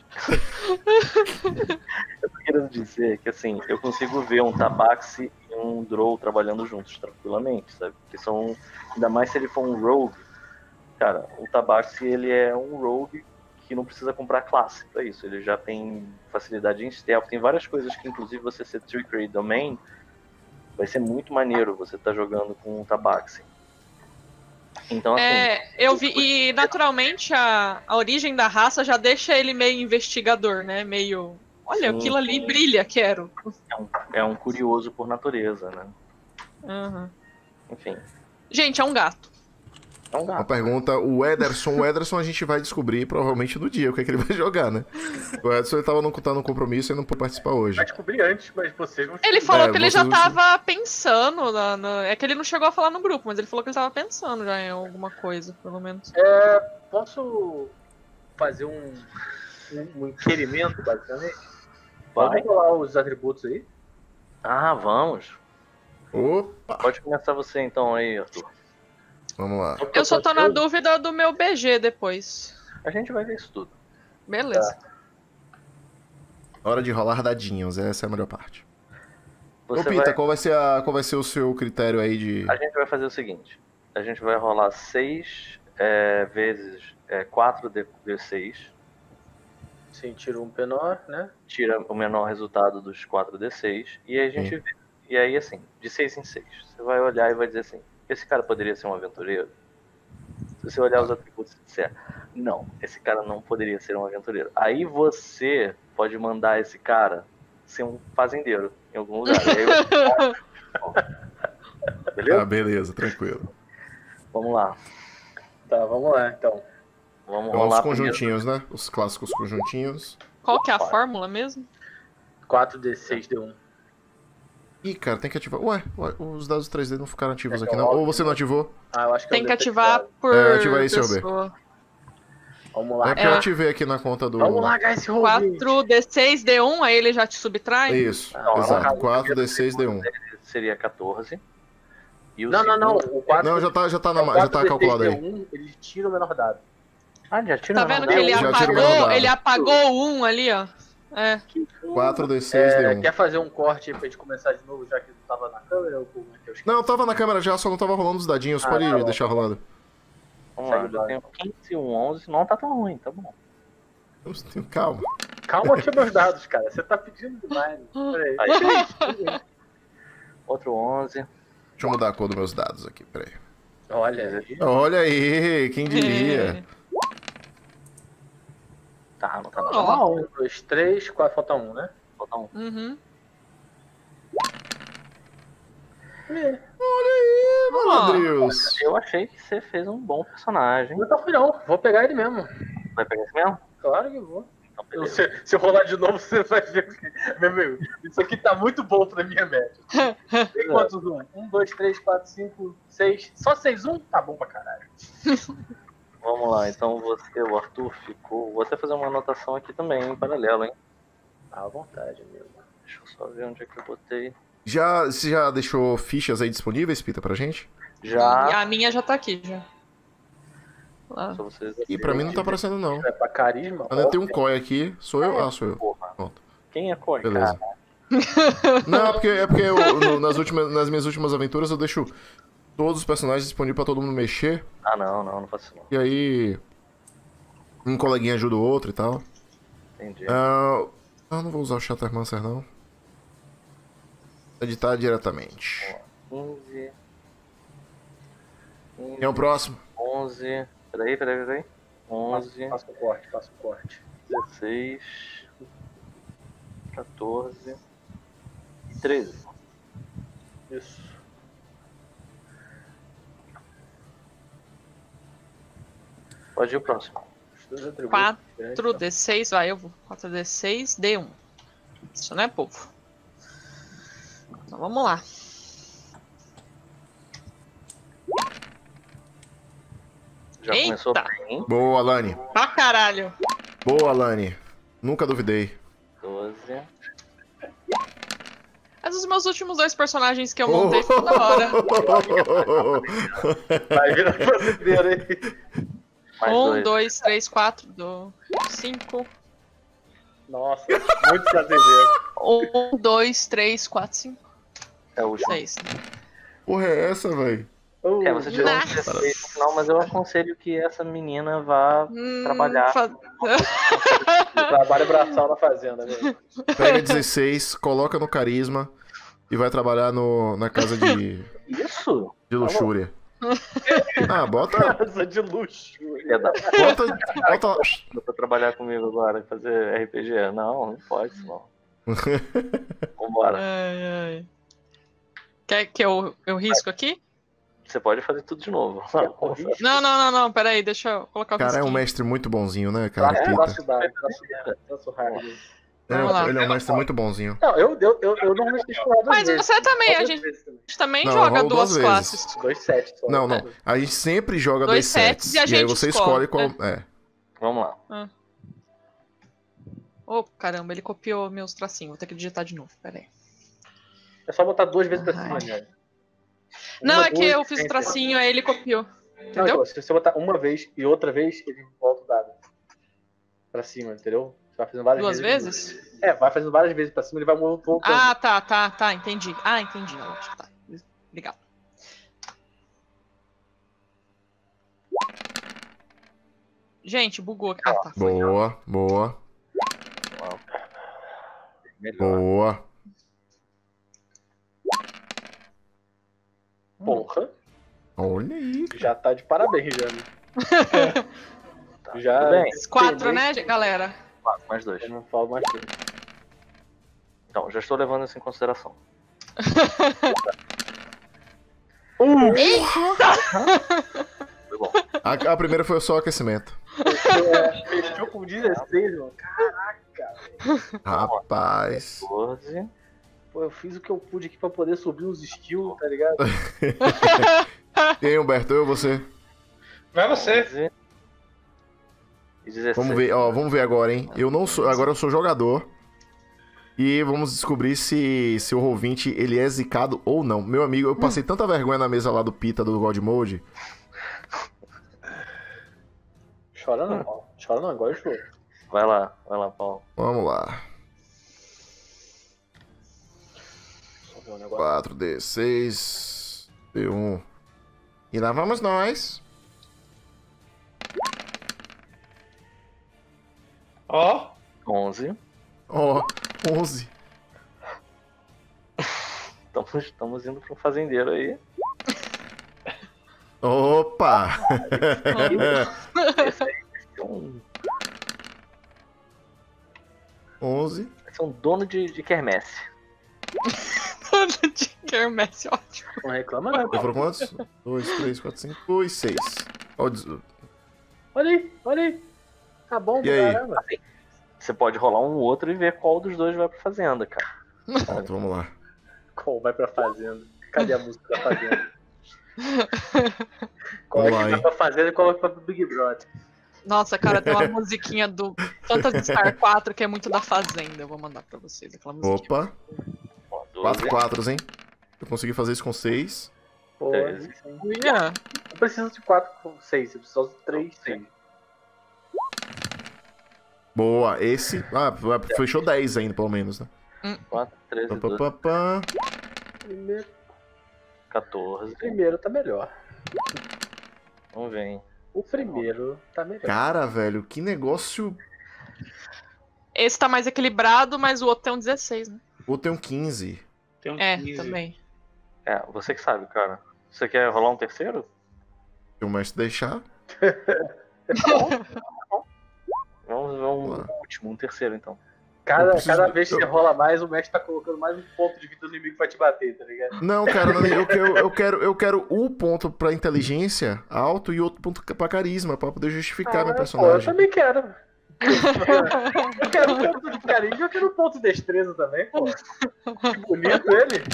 Eu tô querendo dizer que assim, eu consigo ver um Tabaxi e um Drow trabalhando juntos tranquilamente, sabe? Que são. Ainda mais se ele for um rogue. Cara, o Tabaxi ele é um rogue que não precisa comprar classe pra isso. Ele já tem facilidade em stealth, tem várias coisas que inclusive você ser Trickery Domain vai ser muito maneiro você tá jogando com o Tabaxi. Então assim, É, eu vi. E naturalmente a, a origem da raça já deixa ele meio investigador, né? Meio. Olha, Sim, aquilo ali sim. brilha, quero. é um, é um curioso por natureza, né? Uhum. Enfim, Gente, é um gato. é um Uma gato. pergunta, o Ederson, o Ederson a gente vai descobrir provavelmente no dia o que é que ele vai jogar, né? O Ederson ele tava não contando um compromisso e não pôde participar hoje. Vai descobrir antes, mas vocês vão Ele descobrir. falou É, que ele vocês já não- tava pensando. Na, na- É que ele não chegou a falar no grupo, mas ele falou que ele tava pensando já em alguma coisa, pelo menos. Posso fazer um, um, um inquirimento, basicamente? Vai. Vamos rolar os atributos aí? Ah, vamos. Opa! Pode começar você então aí, Arthur. Vamos lá. Eu só tô na dúvida. dúvida do meu B G depois. A gente vai ver isso tudo. Beleza. Hora de rolar dadinhos, essa é a melhor parte. Ô, Você Pita, vai... qual vai ser a, qual vai ser o seu critério aí de... A gente vai fazer o seguinte. A gente vai rolar seis é, vezes é, quatro D seis. Sim, tira um menor, né? Tira o menor resultado dos quatro D seis. E aí a gente vê. E aí assim, de seis em seis. Você vai olhar e vai dizer assim, esse cara poderia ser um aventureiro? Se você olhar os atributos e disser, não, esse cara não poderia ser um aventureiro. Aí você pode mandar esse cara ser um fazendeiro em algum lugar. E aí eu... Beleza? Ah, beleza, tranquilo. Vamos lá. Tá, vamos lá então. Vamos Então, os rolar primeiro. conjuntinhos, né? Os clássicos conjuntinhos. Qual que é a fórmula mesmo? quatro D seis D um. Ih, cara, tem que ativar. Ué, ué, os dados três D não ficaram ativos É, aqui, é não. óbvio. Ou você não ativou? Ah, eu acho que Tem é o que ativar detectado. por É, ativa aí, seu B. pessoa. Vamos lá. É porque eu ativei aqui na conta do... Vamos largar esse roll. quatro D seis D um, aí ele já te subtrai? Isso, Não, exato. não, quatro D seis D um. Seria quatorze. E o Não, não, não. segundo- O quatro, Não, já tá, já tá, na, o já tá quatro D seis calculado aí. D um, ele tira o menor dado. Ah, já tira Tá não, vendo não. que ele Já tira o meu apagou, dado. ele apagou o um ali, ó. É. quatro D seis D É, um. quer fazer um corte aí pra gente começar de novo, já que não tava na câmera? Ou como é que eu esqueci? Não, tava na câmera já, só não tava rolando os dadinhos. Ah, Pode tá bom. deixar rolando. Vamos lá, Segue eu lá. tenho quinze, um onze, não tá tão ruim, tá bom. Calma. Calma aqui meus dados, cara. Você tá pedindo demais. Peraí. Aí, outro onze. Deixa eu mudar a cor dos meus dados aqui, peraí. Olha aí. Olha aí, quem É. diria? Tá, não tá nada Ó. mal. Um, dois, três, quatro, falta um, né? Falta um. Uhum. Olha aí, malandrios. Eu achei que você fez um bom personagem. Não fui não, vou pegar ele mesmo. Vai pegar esse mesmo? Claro que vou. Então, Eu- beleza. Se, se eu rolar de novo, você vai ver que. Meu amigo, isso aqui tá muito bom pra minha média. Tem quantos um? Um, dois, três, quatro, cinco, seis. Só seis, um? Tá bom pra caralho. Vamos lá, então você, o Arthur, ficou. Vou até fazer uma anotação aqui também, em paralelo, hein? Tá à vontade, amigo. Deixa eu só ver onde é que eu botei. Já, você já deixou fichas aí disponíveis, Pita, pra gente? Já. E a minha já tá aqui, já. Lá. Só vocês E pra mim não tá aparecendo, não. É pra carisma? Ainda tem um Koi aqui. Sou eu? Ah, sou eu. Porra. Pronto. Quem é Koi, Beleza. cara? Não, é porque, é porque eu, no- nas, últimas, nas minhas últimas aventuras eu deixo todos os personagens disponíveis pra todo mundo mexer. Ah, não, não, não faço isso não. E aí. Um coleguinha ajuda o outro e tal. Entendi. Ah, eu não vou usar o Shattermancer, não. Editar diretamente. quinze. Quem é o próximo? onze. Peraí, peraí, peraí. onze, Faça o corte, faça o corte. dezesseis, quatorze, treze. Isso. Pode ir o próximo. Os dois atributos. quatro D seis, vai, eu vou. quatro D seis, D um. Isso não é povo. Então vamos lá. Já Eita. começou bem. Boa, Lani. Pra caralho. Boa, Lani. Nunca duvidei. doze. Mas os meus últimos dois personagens que eu montei ficou da hora. Vai virar fazendeiro aí. Mais Um, dois. dois, três, quatro, do... cinco. Nossa, muito fazendeiro. Um, dois, três, quatro, cinco, É o último. seis. Porra, é essa, velho? Uh, É, você tirou um Nossa. dezesseis no final, mas eu aconselho que essa menina vá Hum, trabalhar. fa- Trabalho braçal na fazenda, velho. Pega dezesseis, coloca no carisma e vai trabalhar no, na casa de, Isso? de luxúria. Ah, bota. Casa de luxo. Filha da Bota. Bota. puta pra trabalhar comigo agora e fazer R P G? Não, não pode isso não. Vambora. Ai, ai. Quer que eu, eu risco aqui? Você pode fazer tudo de novo. Não, não, não, não, peraí, deixa eu colocar o Cara, é um risquinho. mestre muito bonzinho, né, cara? Traço, Pita. traço dado, traço, traço rápido. É, Vamos lá. ele é um mestre muito bonzinho. Não, eu, eu, eu, eu normalmente deixo lá duas Mas vezes. você também, a Duas gente, vezes também. a gente também Não, eu joga rolo duas duas vezes. classes. Dois sets só. Não, não. A gente sempre joga Dois dois sets. sets e a aí gente você escolhe, escolhe qual. É. Vamos lá. Ô, caramba, ele copiou meus tracinhos, vou ter que digitar de novo, peraí. É só botar duas vezes pra cima, Ai. né? Não, Uma, é que duas, eu fiz o três, tracinho, aí ele copiou. Não, Entendeu? então, se você botar uma vez e outra vez, ele volta o dado pra cima, entendeu? Você vai fazendo várias Duas vezes. vezes? É, vai fazendo várias vezes pra cima, ele vai voltando. Ah, tá, tá, tá, entendi. Ah, entendi, ótimo, tá. Obrigado. Gente, bugou aqui. Ah, tá. Foi. Boa, boa, Melhor. boa. Porra, Olha aí. já tá de parabéns, já. Né? já. Tudo bem. Quatro, né, galera? Quatro, mais dois. Eu não falo mais nada. Então, já estou levando isso em consideração. Foi bom. A, a primeira foi só aquecimento. É, fechou com dezesseis, mano. Caraca. Rapaz. doze. Pô, eu fiz o que eu pude aqui pra poder subir uns skills, tá ligado? E aí, Humberto, eu ou você? Vai você. quinze. E dezesseis. Vamos ver, ó, vamos ver agora, hein? Eu não sou, agora eu sou jogador. E vamos descobrir se, se o roll vinte ele é zicado ou não. Meu amigo, eu passei tanta vergonha na mesa lá do Pita do God Mode. Chora não, chora não, agora eu choro. Vai lá, vai lá, Paulo. Vamos lá. Só ver um negócio. quatro D seis D um. E lá vamos nós. Ó, onze. Ó, onze. Estamos, estamos indo para um fazendeiro aí. Opa! Esse aí vai ser um, onze. vai ser um dono de, de quermesse. de Kermesse, ótimo. Não reclama não. Já foram quantos? dois, três, quatro, cinco e seis. Ó, des- Olha aí, olha aí. Tá bom, E aí? caramba. Você pode rolar um outro e ver qual dos dois vai pra fazenda, cara. Pronto, vamos lá. Qual vai pra fazenda? Cadê a música da fazenda? Qual Vamos é que lá, vai hein? pra fazenda e qual é que vai pro Big Brother? Nossa, cara, tem uma musiquinha do Phantasy Star quatro que é muito da Fazenda. Eu vou mandar pra vocês aquela musiquinha. Opa, Ó, doze. quatro quatros, hein? Eu consegui fazer isso com seis. Pô, É. aí sim. Uia. Não precisa de quatro com seis, eu preciso de três, seis. Boa, esse. Ah, fechou dez ainda, pelo menos, né? quatro, treze, Pá, pá, doze, pá, pá. Primeiro, quatorze. primeiro tá melhor. Vamos ver, hein. O primeiro tá melhor. Cara, velho, que negócio. Esse tá mais equilibrado, mas o outro tem um dezesseis, né? Vou ter um quinze. Tem um É, quinze. também. É, você que sabe, cara. Você quer rolar um terceiro? Se o mestre deixar. Vamos ver um Vamos lá. último, um terceiro, então. Cada, Eu preciso- cada vez que eu- você rola mais, o mestre tá colocando mais um ponto de vida do inimigo pra te bater, tá ligado? Não, cara, não, eu, eu, eu quero, eu quero um ponto pra inteligência alto e outro ponto pra carisma, pra poder justificar meu Ah, pô, eu personagem. também quero. Eu quero um ponto de carinho e eu quero um ponto de destreza também, pô. Que bonito ele.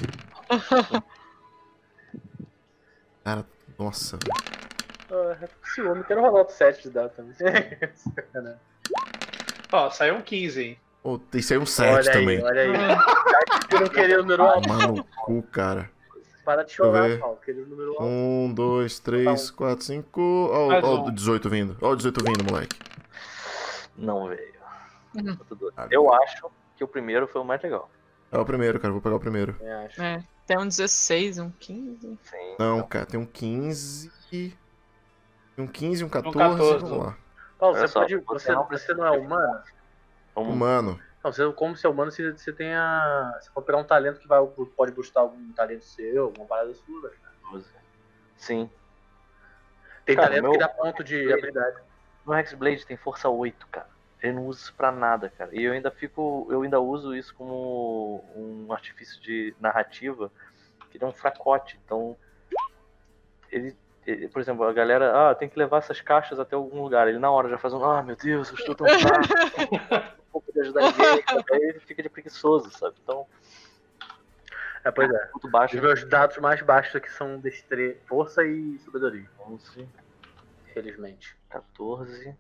Cara, nossa. Ah, é ciúme, quero rolar outro sete de dado também. Sacanagem. Ó, saiu um quinze, hein? Oh, tem que sair um sete Olha também. aí, olha aí. Já que eu não queria o número alto. Mano, no cu, cara. Para de eu chorar, ver. Paulo. Queria o número alto. Um, dois, três, quatro, cinco. Ó, Mais ó, um. o dezoito vindo. Ó, o dezoito vindo, moleque. Não veio. Uhum. Outro doze. Ah, Eu acho que o primeiro foi o mais legal. É o primeiro, cara. Vou pegar o primeiro. Eu acho. É, tem um dezesseis, um quinze. Sim. Não, cara, tem um quinze. Um quinze, um quatorze. quatorze. Vamos lá. Paulo, Olha você, só, pode, você você, não você não é humano? Vamos Humano. Não, você, como você é humano, você, você tem a. Você pode pegar um talento que vai, pode buscar algum talento seu, alguma parada sua. doze. Sim. Tem Cara, talento meu- que dá ponto de habilidade. No Hexblade tem força oito, cara. Ele não usa isso pra nada, cara. E eu ainda fico. Eu ainda uso isso como um artifício de narrativa que dá um fracote. Então. Ele, ele- por exemplo, a galera, ah, tem que levar essas caixas até algum lugar. Ele na hora já faz um, ah, meu Deus, eu estou tão fraco. Não vou poder ajudar ninguém. Aí ele fica de preguiçoso, sabe? Então, É, pois é. muito baixo. Os meus dados mais baixos aqui são destre... força e sabedoria, onze, infelizmente. quatorze.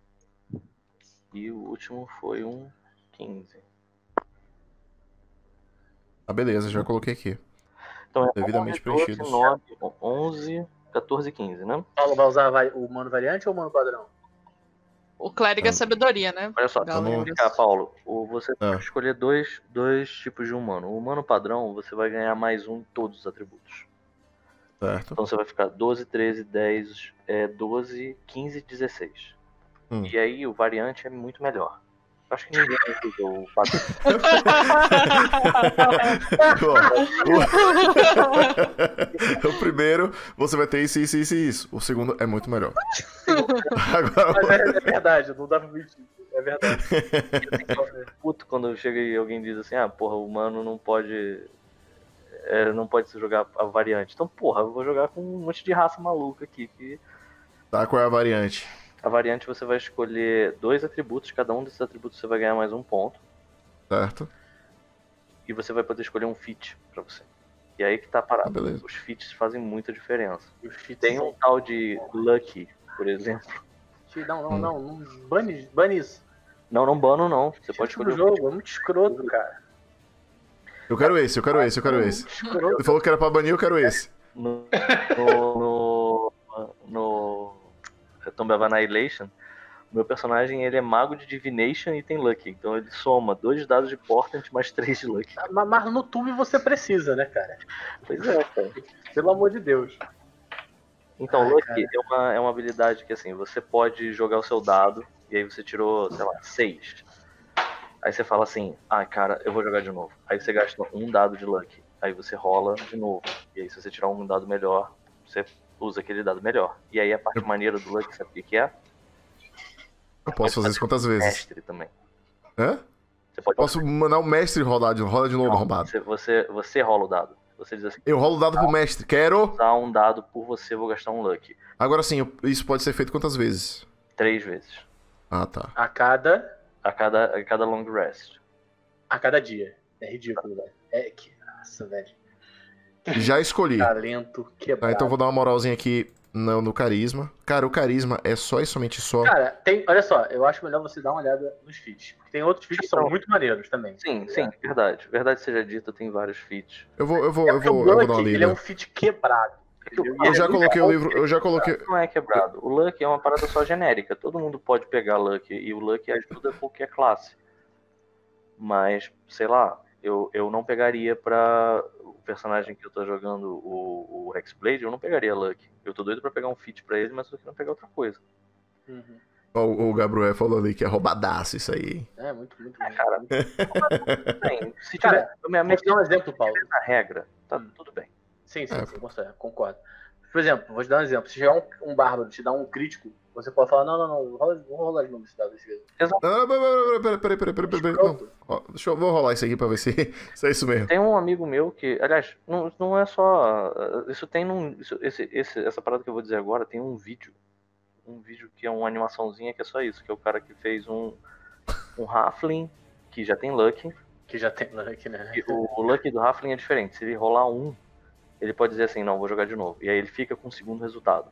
E o último foi um quinze. Ah, beleza, já coloquei aqui. Então é Devidamente onze, doze, preenchidos. nove, onze, quatorze e quinze, né? Paulo vai usar vai- o humano variante ou o humano padrão? O clérigo é sabedoria, né? Olha só, Galera, vamos explicar, Paulo. O- Você Ah. pode escolher dois, dois tipos de humano. O humano padrão, você vai ganhar mais um em todos os atributos. Certo. Então você vai ficar doze, treze, dez, é, doze, quinze, dezesseis. Hum. E aí o variante é muito melhor. Eu acho que ninguém usa o padrão. Ó, o... o primeiro, você vai ter isso, isso, isso e isso. O segundo é muito melhor. Agora, Mas é, é verdade, não dá pra mentir. É verdade. Puto quando chega e alguém diz assim, ah, porra, o humano não pode. é, não pode se jogar a variante. Então, porra, eu vou jogar com um monte de raça maluca aqui. Que tá, qual é a variante? a variante você vai escolher dois atributos, cada um desses atributos você vai ganhar mais um ponto. Certo? E você vai poder escolher um feat pra você. E aí que tá a parada. Ah, beleza. Os feats fazem muita diferença. E os cheats Tem um tal de Lucky, por exemplo. são- Não, não, não. não bane, bane isso. Não, não bano não. Você pode Cheats no escolher um feat. jogo, é muito escroto, cara. Eu quero esse, eu quero esse, eu quero esse. Escroto. Você falou que era pra banir, eu quero esse. No, no, no, no Tomb of Annihilation, meu personagem ele é mago de Divination e tem Lucky. Então ele soma dois dados de Portent mais três de Lucky. Mas mas no Tube você precisa, né, cara? Pois é, cara. Pelo amor de Deus. Então, Ai, Lucky cara. é uma, é uma habilidade que assim, você pode jogar o seu dado e aí você tirou, sei lá, seis. Aí você fala assim, ah, cara, eu vou jogar de novo. Aí você gasta um dado de Lucky. Aí você rola de novo. E aí se você tirar um dado melhor, você usa aquele dado melhor. E aí a parte maneira do Lucky, sabe o que que é? Eu posso fazer isso quantas vezes? Mestre também. Hã? Você pode Posso mandar o mestre rodar de, roda de novo, Não, arrombado. você, você, você rola o dado. Você diz assim, Eu rolo o dado pro mestre. Quero. usar um dado por você, vou gastar um luck. Agora sim, eu- isso pode ser feito quantas vezes? Três vezes. Ah, tá. A cada, A cada, a cada long rest. a cada dia. É ridículo, velho. É que. Nossa, velho. Já escolhi. Talento Tá, quebrado. então eu vou dar uma moralzinha aqui no, no carisma. Cara, o carisma é só e somente só. Cara, tem, olha só, eu acho melhor você dar uma olhada nos feats. Porque tem outros feats que são Então. muito maneiros também. Sim, sim, verdade. Verdade seja dita, tem vários feats. Eu vou, eu vou, É eu porque vou, o eu vou dar Lucky, uma ele é um lida. feat quebrado. entendeu? E Eu é já muito coloquei o bom. livro, eu já coloquei. Não é quebrado. O Luck é uma parada só genérica. Todo mundo pode pegar Luck. E o Luck ajuda qualquer classe. Mas, sei lá, eu, eu não pegaria pra o personagem que eu tô jogando, o, o Hexblade, eu não pegaria Luck. Eu tô doido pra pegar um feat pra ele, mas eu quero pegar outra coisa. Uhum. O, o Gabriel falou ali que é roubadaço isso aí. É, muito, muito bom. Cara, bem, se Cara, tiver. a minha Vou te dar um meta exemplo, Paulo. na regra, tá Hum. tudo bem. Sim, sim, É. sim, concordo, concordo. Por exemplo, vou te dar um exemplo. Se chegar um, um bárbaro e te dar um crítico, você pode falar, não, não, não, rola, vou rolar de novo esse dado desse vezes. Não, não, peraí, peraí, peraí, peraí, peraí, peraí. Não. Ó, deixa eu vou rolar isso aqui pra ver se, se é isso mesmo. Tem um amigo meu que, aliás, não, não é só. Isso tem num. Isso, esse, esse, essa parada que eu vou dizer agora tem um vídeo. Um vídeo que é uma animaçãozinha que é só isso, que é o cara que fez um. Um Halfling, que já tem Luck. Que já tem aqui, né? E o, o Luck do Halfling é diferente. Se ele rolar um, ele pode dizer assim, não, vou jogar de novo. E aí ele fica com o segundo resultado.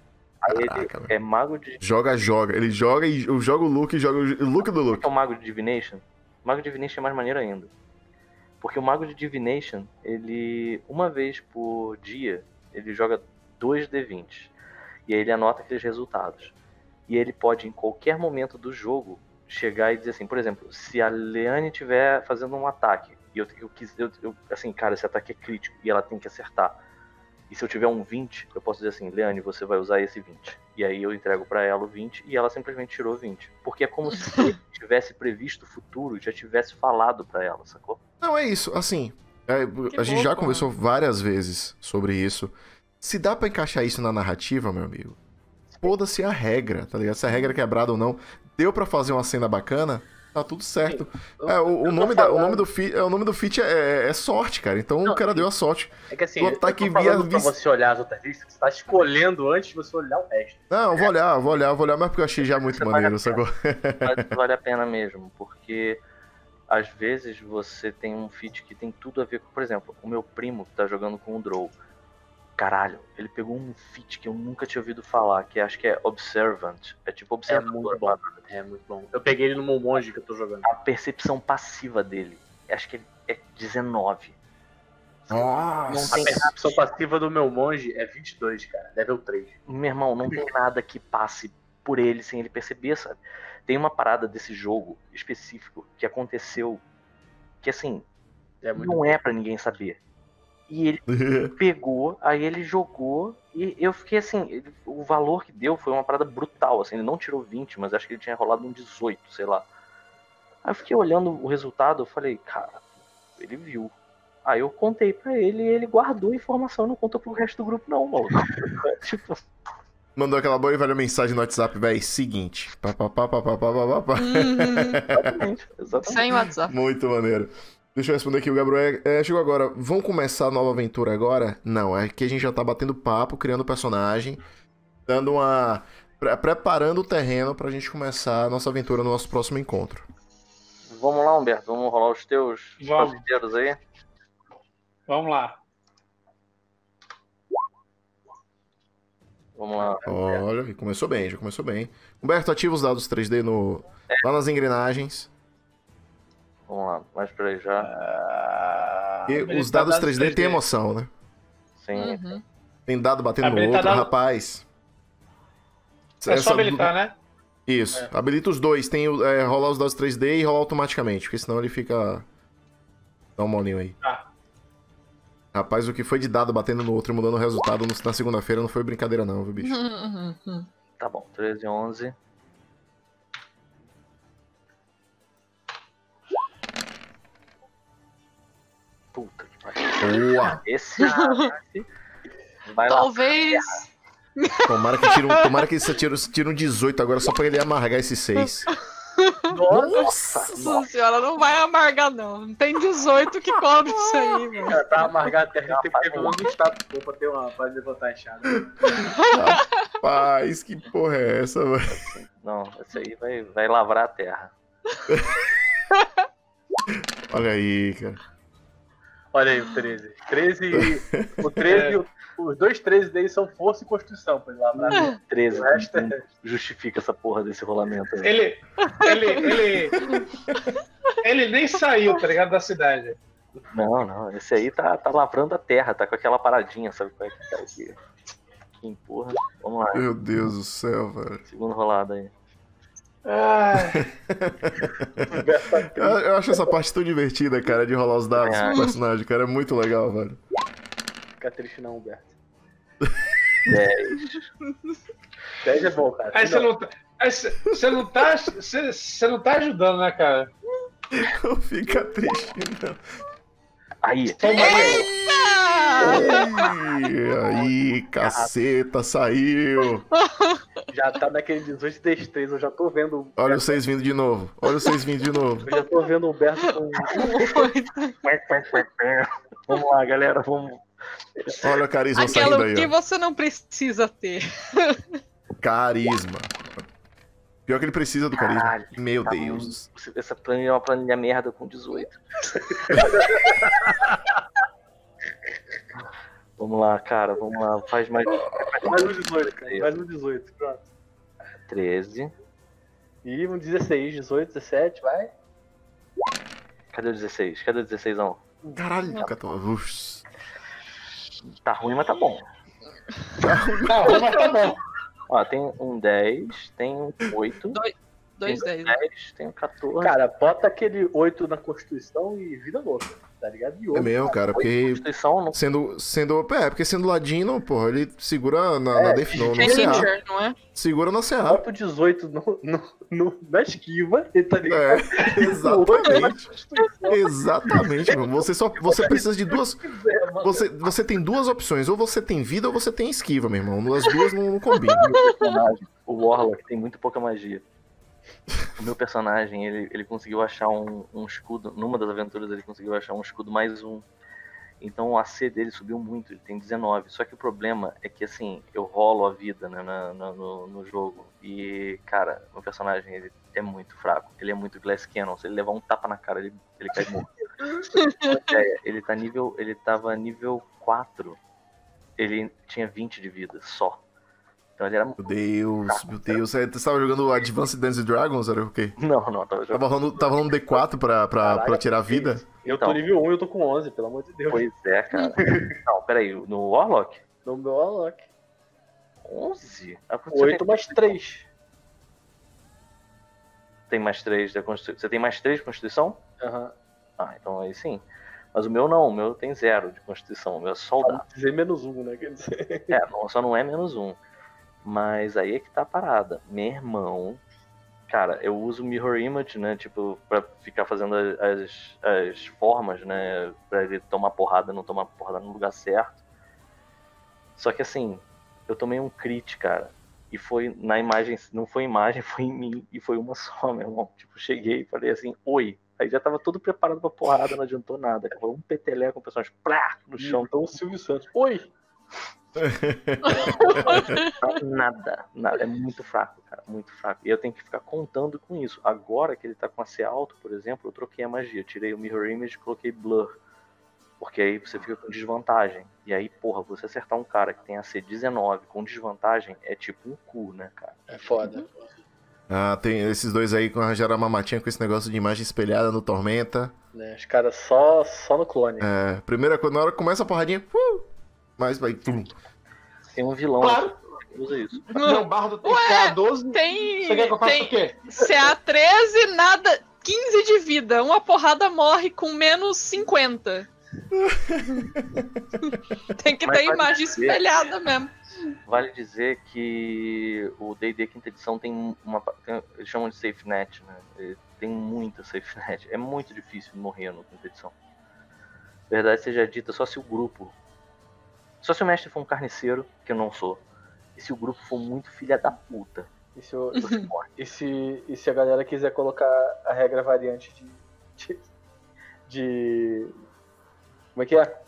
Aí Caraca, ele velho. é mago de. Joga, joga. Ele joga e eu jogo o look e joga o look do O look. que é o mago de Divination? O mago de Divination é mais maneiro ainda. Porque o mago de Divination, ele, uma vez por dia, ele joga dois D vinte. E aí ele anota aqueles resultados. E ele pode, em qualquer momento do jogo, chegar e dizer assim, por exemplo, se a Leane estiver fazendo um ataque, e eu, eu quis, eu, eu, assim, cara, esse ataque é crítico, e ela tem que acertar. E se eu tiver um vinte, eu posso dizer assim, Leane, você vai usar esse vinte. E aí eu entrego pra ela o vinte, e ela simplesmente tirou vinte. Porque é como se ele tivesse previsto o futuro e já tivesse falado pra ela, sacou? Não, é isso. Assim, é, a gente já louco, conversou várias vezes sobre isso. Se dá pra encaixar isso na narrativa, meu amigo, foda-se a regra, tá ligado? Se a regra é quebrada ou não, deu pra fazer uma cena bacana, tá tudo certo. É, o, o eu tô nome da, o falando- nome do feat, é, o nome do feat é, é sorte, cara. Então Não, o cara e- deu a sorte. É que assim, O eu tô ataque falando via- pra você olhar as outras listas, você tá escolhendo antes de você olhar o resto. Não, eu vou olhar, eu vou olhar, eu vou olhar, mas porque eu achei já muito Você maneiro, vale a sacou? Mas vale a pena mesmo, porque às vezes você tem um feat que tem tudo a ver com, por exemplo, o meu primo que tá jogando com o Drow. Caralho, ele pegou um feat que eu nunca tinha ouvido falar, que acho que é Observant. É tipo É observador. muito bom. É muito bom. Eu peguei ele no meu monge que eu tô jogando. A percepção passiva dele, acho que é dezenove. Nossa. A percepção passiva do meu monge é vinte e dois, cara. Level três. Meu irmão, não tem nada que passe por ele sem ele perceber, sabe? Tem uma parada desse jogo específico que aconteceu que, assim, É muito não é pra ninguém saber. E ele pegou, aí ele jogou e eu fiquei assim, ele- o valor que deu foi uma parada brutal, assim, ele não tirou vinte, mas acho que ele tinha rolado um dezoito, sei lá. Aí eu fiquei olhando o resultado, eu falei, cara, ele viu. Aí eu contei pra ele e ele guardou a informação, não contou pro resto do grupo não, maluco. Tipo, Mandou aquela boa e velha mensagem no WhatsApp, véi, seguinte. Pá, pá, pá, pá, pá, pá, pá, pá. Uhum. exatamente, exatamente. Sem WhatsApp. Muito maneiro. Deixa eu responder aqui, o Gabriel é, chegou agora. Vamos começar a nova aventura agora? Não, é que a gente já tá batendo papo, criando personagem, dando uma... pre- preparando o terreno pra gente começar a nossa aventura no nosso próximo encontro. Vamos lá, Humberto, vamos rolar os teus Vamos. fazendeiros aí. Vamos lá. Vamos lá. Olha, e começou bem, já começou bem. Humberto, ativa os dados três D no... lá nas engrenagens. Vamos lá, mais pra aí já. Ah, E habilitar os dados três D tem emoção, né? Sim. Uhum. Tem dado batendo no Habilitar outro, dado- rapaz. É Essa- só habilitar, né? Isso, habilita os dois. Tem o- é, rolar os dados três D e rolar automaticamente, porque senão ele fica... Dá um molinho aí. Tá. Rapaz, o que foi de dado batendo no outro e mudando o resultado no- na segunda-feira não foi brincadeira não, viu, bicho? Uhum, uhum. Tá bom, treze, onze. Puta que pariu. Boa! Esse vai lá. Talvez. Tomara que tire um, tomara que você tire, tire um dezoito agora só pra ele amargar esse seis. Nossa! Nossa senhora, não vai amargar, não. Não tem dezoito que cobre isso aí, mano. Cara, tá amargado até a gente tem que ter pelo menos um status quo pra ter uma. Pra levantar a enxada. Rapaz, que porra é essa, velho? Não, esse aí vai, vai lavrar a terra. Olha aí, cara. Olha aí o treze. treze. O treze, o- os dois treze deles são força e constituição, pra ele lavrar. treze. O resto é. não justifica essa porra desse rolamento aí. Ele, ele, ele, ele nem saiu, tá ligado, da cidade. Não, não. Esse aí tá, tá lavrando a terra, tá com aquela paradinha, sabe qual é que tá aqui? Que empurra. Vamos lá. Meu Deus do céu, velho. Segunda rolada aí. Ai, Eu, eu acho essa parte tão divertida, cara, de rolar os dados É. do personagem, cara. É muito legal, velho. Fica triste não, Humberto. dez. dez é bom, cara. aí você não tá. Aí você você não tá. Você você não tá ajudando, né, cara? Não fica triste, não. Aí. Toma aí. Ih, aí, caceta, saiu. Já tá naquele dezoito de destreza, eu já tô vendo. Olha vocês vindo de novo. Olha vocês vindo de novo. Eu já tô vendo o Humberto com. Vamos lá, galera. Vamos. Olha o carisma Aquela saindo aí, que ó. você não precisa ter. Carisma. Pior que ele precisa do carisma. Caralho, Meu tá Deus. muito- Essa planilha é uma planilha merda com dezoito. Vamos lá, cara. Vamos lá. Faz mais. Mais um dezoito, cara. Mais um dezoito, pronto. treze. E um dezesseis, dezoito, dezessete, vai. Cadê o dezesseis? Cadê o dezesseis? Não? Caralho, Catão. Ux. Tá ruim, mas tá bom. Tá, mas tá bom. Ó, tem um dez, tem um oito, Dois tem dez. dez, tem um quatorze. Cara, bota aquele oito na Constituição e vida louca, tá ligado? E É oito. mesmo, cara, porque Constituição não. sendo, sendo, é, porque sendo ladino, porra, ele segura na, na É, def, no, É no C A. Ninja, não é? Segura na C A. Bota o dezoito no, no, no- na esquiva, e tá ligado? É, E o oito na exatamente. Constituição. Exatamente, mano. Você só, você precisa de duas, É, mano. você, você tem duas opções, ou você tem vida ou você tem esquiva, meu irmão. As duas não, não combinam. Personagem, o Warlock tem muito pouca magia. O meu personagem, ele, ele conseguiu achar um, um escudo. Numa das aventuras, ele conseguiu achar um escudo mais um. Então o A C dele subiu muito, ele tem dezenove. Só que o problema é que, assim, eu rolo a vida, né, na, na- no, no jogo. E, cara, meu personagem, ele é muito fraco. Ele é muito Glass Cannon. Se ele levar um tapa na cara, ele, ele cai morto. É, ele tá nível. Ele tava nível quatro. Ele tinha vinte de vida só. Então ele era. Meu Deus, meu Deus. Você estava jogando Advanced Dungeons and Dragons, era o quê? Não, não, tava jogando. Tava rolando, tava rolando D quatro pra, pra, Caraca, pra tirar a vida? Eu Então. tô nível um e eu tô com onze, pelo amor de Deus. Pois é, cara. Não, peraí, no Warlock? No meu Warlock. onze? Ah, você oito tem- mais três. Tem mais três da Constituição. Você tem mais três de Constituição? Aham. Ah, então aí sim. Mas o meu não, o meu tem zero de Constituição, o meu é soldado. Vamos dizer menos um, né? Quer dizer. É, não, só não é menos um. Mas aí é que tá a parada. Meu irmão, cara, eu uso Mirror Image, né? Tipo, pra ficar fazendo as, as formas, né? Pra ele tomar porrada, não tomar porrada no lugar certo. Só que assim, eu tomei um crit, cara. E foi na imagem, não foi imagem, foi em mim. E foi uma só, meu irmão. Tipo, cheguei e falei assim, oi. Aí já tava todo preparado pra porrada, não adiantou nada. Cara. Foi um peteleco com o personagem plá, no chão. Então o Silvio Santos. Oi! Nada, nada. É muito fraco, cara. Muito fraco. E eu tenho que ficar contando com isso. Agora que ele tá com A C alto, por exemplo, eu troquei a magia. Tirei o Mirror Image e coloquei Blur. Porque aí você fica com desvantagem. E aí, porra, você acertar um cara que tem A C dezenove com desvantagem é tipo um cu, né, cara? É foda. Ah, tem esses dois aí que arranjaram uma matinha com esse negócio de imagem espelhada no Tormenta. Né? Os caras só, só no clone. É, primeira coisa, na hora que começa a porradinha, uh, mas vai. Tum. Tem um vilão Claro. que usa isso. Meu bardo tem C A doze. Tem. Você quer que eu faça tem o quê? C A treze, nada. quinze de vida. Uma porrada morre com menos cinquenta. Tem que Mas ter pode imagem ser. espelhada mesmo. Vale dizer que o D e D quinta edição tem uma. Tem, eles chamam de safe net, né? Ele tem muita safe net. É muito difícil morrer no quinta edição. Verdade seja dita, só se o grupo. Só se o mestre for um carniceiro, que eu não sou. E se o grupo for muito filha da puta. E se, o- e, se, e se a galera quiser colocar a regra variante de. de, de- como é que é?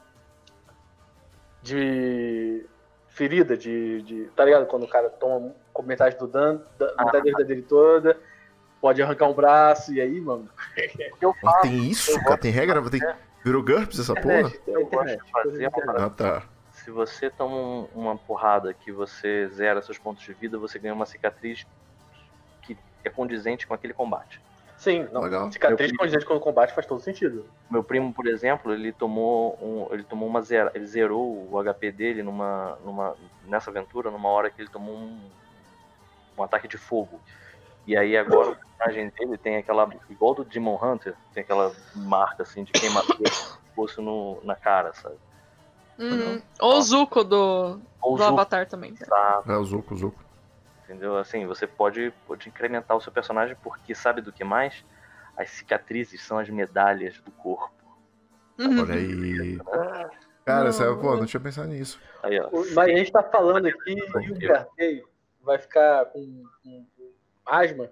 De ferida, de, de. Tá ligado? Quando o cara toma com metade do dano, da- metade da vida dele toda, pode arrancar um braço, e aí, mano. Eu Mas faço, tem isso, cara? Tem regra? Tem... Virou GURPS essa porra? Internet, eu gosto internet, de fazer coisa uma de Ah, tá. se você toma um- uma porrada que você zera seus pontos de vida, você ganha uma cicatriz que é condizente com aquele combate. Sim, não. Legal. Cicatriz condizente com o combate faz todo sentido. Meu primo, por exemplo, ele tomou um, ele tomou uma zera, ele zerou o H P dele numa, numa nessa aventura, numa hora que ele tomou um, um ataque de fogo. E aí agora o personagem dele tem aquela, igual do Demon Hunter, tem aquela marca assim de queimadura fosse no na cara, sabe? Hum, ou o Zuko do, Ou do Zuko, Avatar também. sabe? É o Zuko, o Zuko. Entendeu? Assim, você pode, pode incrementar o seu personagem porque sabe do que mais? As cicatrizes são as medalhas do corpo. Uhum. Olha aí. Cara, essa, pô, não tinha pensado nisso. Aí, ó. O- Mas a gente tá falando aqui e o Gartei vai ficar com, com, com asma.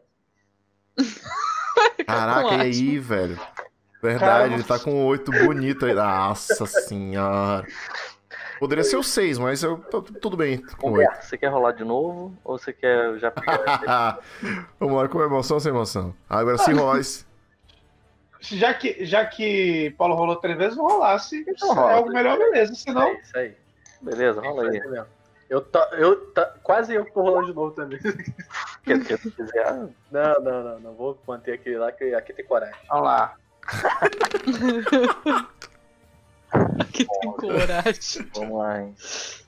Caraca, com e aí, asma. velho? Verdade, ele tá com oito bonito aí. Nossa senhora. Poderia ser o seis, mas eu, tô- tudo bem com oito. Humberto, você quer rolar de novo ou você quer já pegar? Vamos lá, com emoção ou sem emoção? Agora se rolar esse... Já que, já que Paulo rolou três vezes, vou rolar. Se Então rola. é algo melhor, beleza. Se não, É isso aí. Beleza, rola aí. É isso mesmo. Eu tá, eu tá, quase eu que tô rolando de novo também. Quer que você quiser? Não, não, não, não vou manter aquele lá, que aqui tem coragem. vamos lá. Que tem coragem. Vamos lá, hein?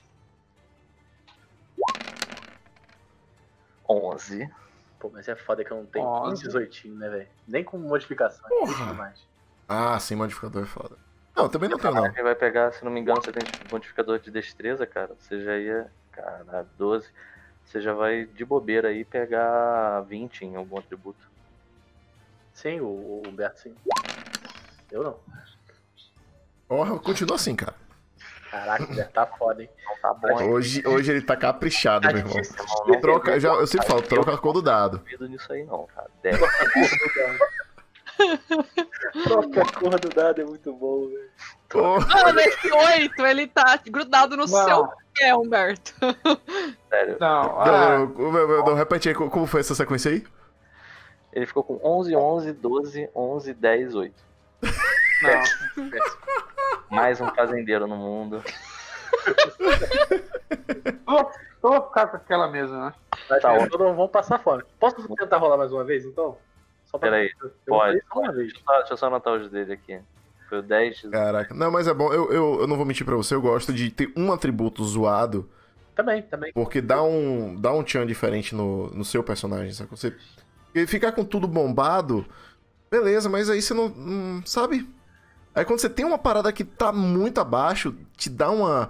onze. Pô, mas é foda que eu não tenho Nossa. nem dezoito, né, velho? Nem com modificação. Porra. É tudo mais. Ah, sim, modificador é foda. Não, também não tenho, não. Quem vai pegar, se não me engano, você tem modificador de destreza, cara. Você já ia. Cara, doze. Você já vai de bobeira aí pegar vinte em algum atributo. Sim, o, o Humberto sim. Eu não. Porra, continua assim, cara. Caraca, o Humberto tá foda, hein? Não tá bom, hein? Hoje, hoje ele tá caprichado, meu irmão. difícil. Irmão, não Troca, já, eu sempre falo, troca a cor do dado. duvido nisso aí, não, cara. dez. Troca a cor do dado é muito bom, velho. Porra. Mano, esse oito, ele tá grudado no Não. seu pé, Humberto. Sério. Não, ah, Não, não, não, não, repete aí, como foi essa sequência aí? Ele ficou com onze, onze, doze, onze, dez, oito. não. Mais um fazendeiro no mundo. Tô, tô vou ficar com aquela mesma, né? Acho Tá que ótimo. todos vão passar fora. Posso tentar rolar mais uma vez, então? Só pra... Peraí, eu vou pode. fazer só uma vez. Deixa eu só, deixa eu só anotar os dele aqui. Foi o dez. Caraca. Não, mas é bom, eu, eu, eu não vou mentir pra você, eu gosto de ter um atributo zoado, Também, também. porque dá um, dá um tchan diferente no, no seu personagem, sabe? Você e ficar com tudo bombado, beleza, mas aí você não, não sabe? Aí quando você tem uma parada que tá muito abaixo, te dá uma,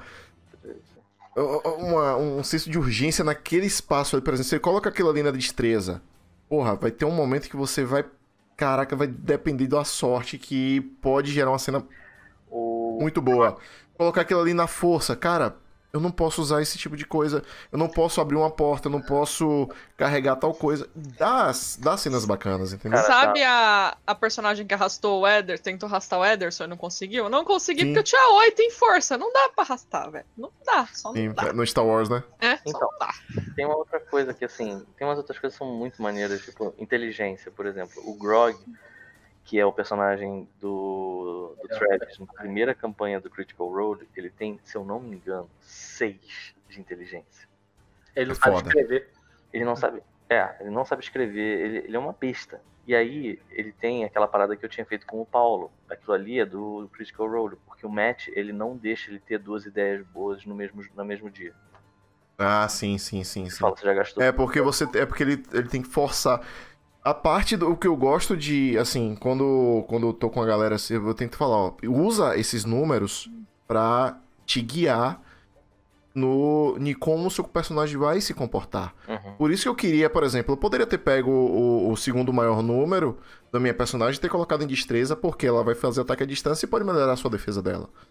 uma um senso de urgência naquele espaço ali, por exemplo, você coloca aquilo ali na destreza, porra, vai ter um momento que você vai, caraca, vai depender da sorte que pode gerar uma cena O... muito boa. Colocar aquilo ali na força, cara, eu não posso usar esse tipo de coisa, eu não posso abrir uma porta, eu não posso carregar tal coisa. Dá, dá cenas bacanas, entendeu? Cara, Sabe a, a personagem que arrastou o Eder, tentou arrastar o Ederson e não conseguiu? Não consegui Sim. porque eu tinha oito em força. Não dá pra arrastar, velho. Não dá, só não Sim, dá. no Star Wars, né? É, só Então. não dá. Tem uma outra coisa que, assim, tem umas outras coisas que são muito maneiras, tipo, inteligência, por exemplo. O Grog, que é o personagem do, do Travis, na primeira campanha do Critical Role, ele tem, se eu não me engano, seis de inteligência. Ele não É sabe foda. escrever. Ele não sabe. É, ele não sabe escrever, ele, ele é uma besta. E aí, ele tem aquela parada que eu tinha feito com o Paulo. Aquilo ali é do Critical Role, porque o Matt, ele não deixa ele ter duas ideias boas no mesmo, no mesmo dia. Ah, sim, sim, sim, sim. Fala, você já gastou. É porque você. É porque ele, ele tem que forçar. A parte do que eu gosto de, assim, quando, quando eu tô com a galera assim, eu tento falar, ó, usa esses números pra te guiar no em como o seu personagem vai se comportar. Uhum. Por isso que eu queria, por exemplo, eu poderia ter pego o, o segundo maior número da minha personagem e ter colocado em destreza, porque ela vai fazer ataque à distância e pode melhorar a sua defesa dela.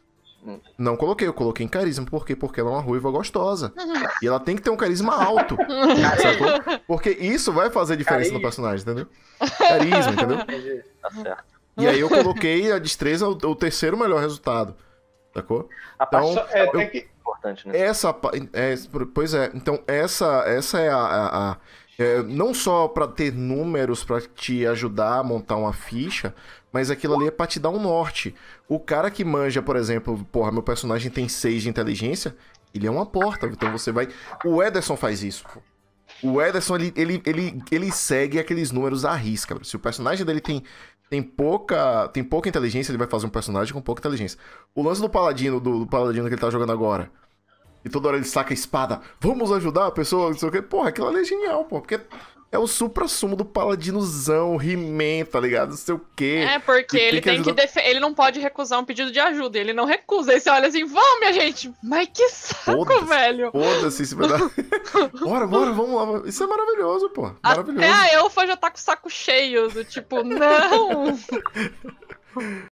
Não coloquei, eu coloquei em carisma. Por quê? Porque ela é uma ruiva gostosa. E ela tem que ter um carisma alto. Sacou? Porque isso vai fazer diferença Carisma. no personagem, entendeu? Carisma, entendeu? Entendi. Tá certo. E aí eu coloquei a destreza o, o terceiro melhor resultado. Sacou? A parte Então, Só- é, eu- tem que- importante nisso. Essa, pa- é, pois é, então essa, essa é a, a- a- é, não só pra ter números pra te ajudar a montar uma ficha, mas aquilo ali é pra te dar um norte. O cara que manja, por exemplo, porra, meu personagem tem seis de inteligência, ele é uma porta, então você vai... O Ederson faz isso, pô. O Ederson, ele, ele, ele, ele segue aqueles números à risca. Se o personagem dele tem, tem, pouca, tem pouca inteligência, ele vai fazer um personagem com pouca inteligência. O lance do Paladino, do, do Paladino que ele tá jogando agora, e toda hora ele saca a espada, vamos ajudar a pessoa, não sei o quê. Porra, aquilo ali é genial, pô, porque é o supra-sumo do Paladinozão, He-Man, tá ligado? Não sei o quê. É, porque E ele tem que tem que ajudar- defe- ele não pode recusar um pedido de ajuda, ele não recusa. Aí você olha assim, vamos, minha gente! Mas que saco, Foda-se. velho! Foda-se, se vai dar... Bora, bora, vamos lá. Isso é maravilhoso, pô. Maravilhoso. Até a Elfa já tá com o saco cheio, do tipo, não!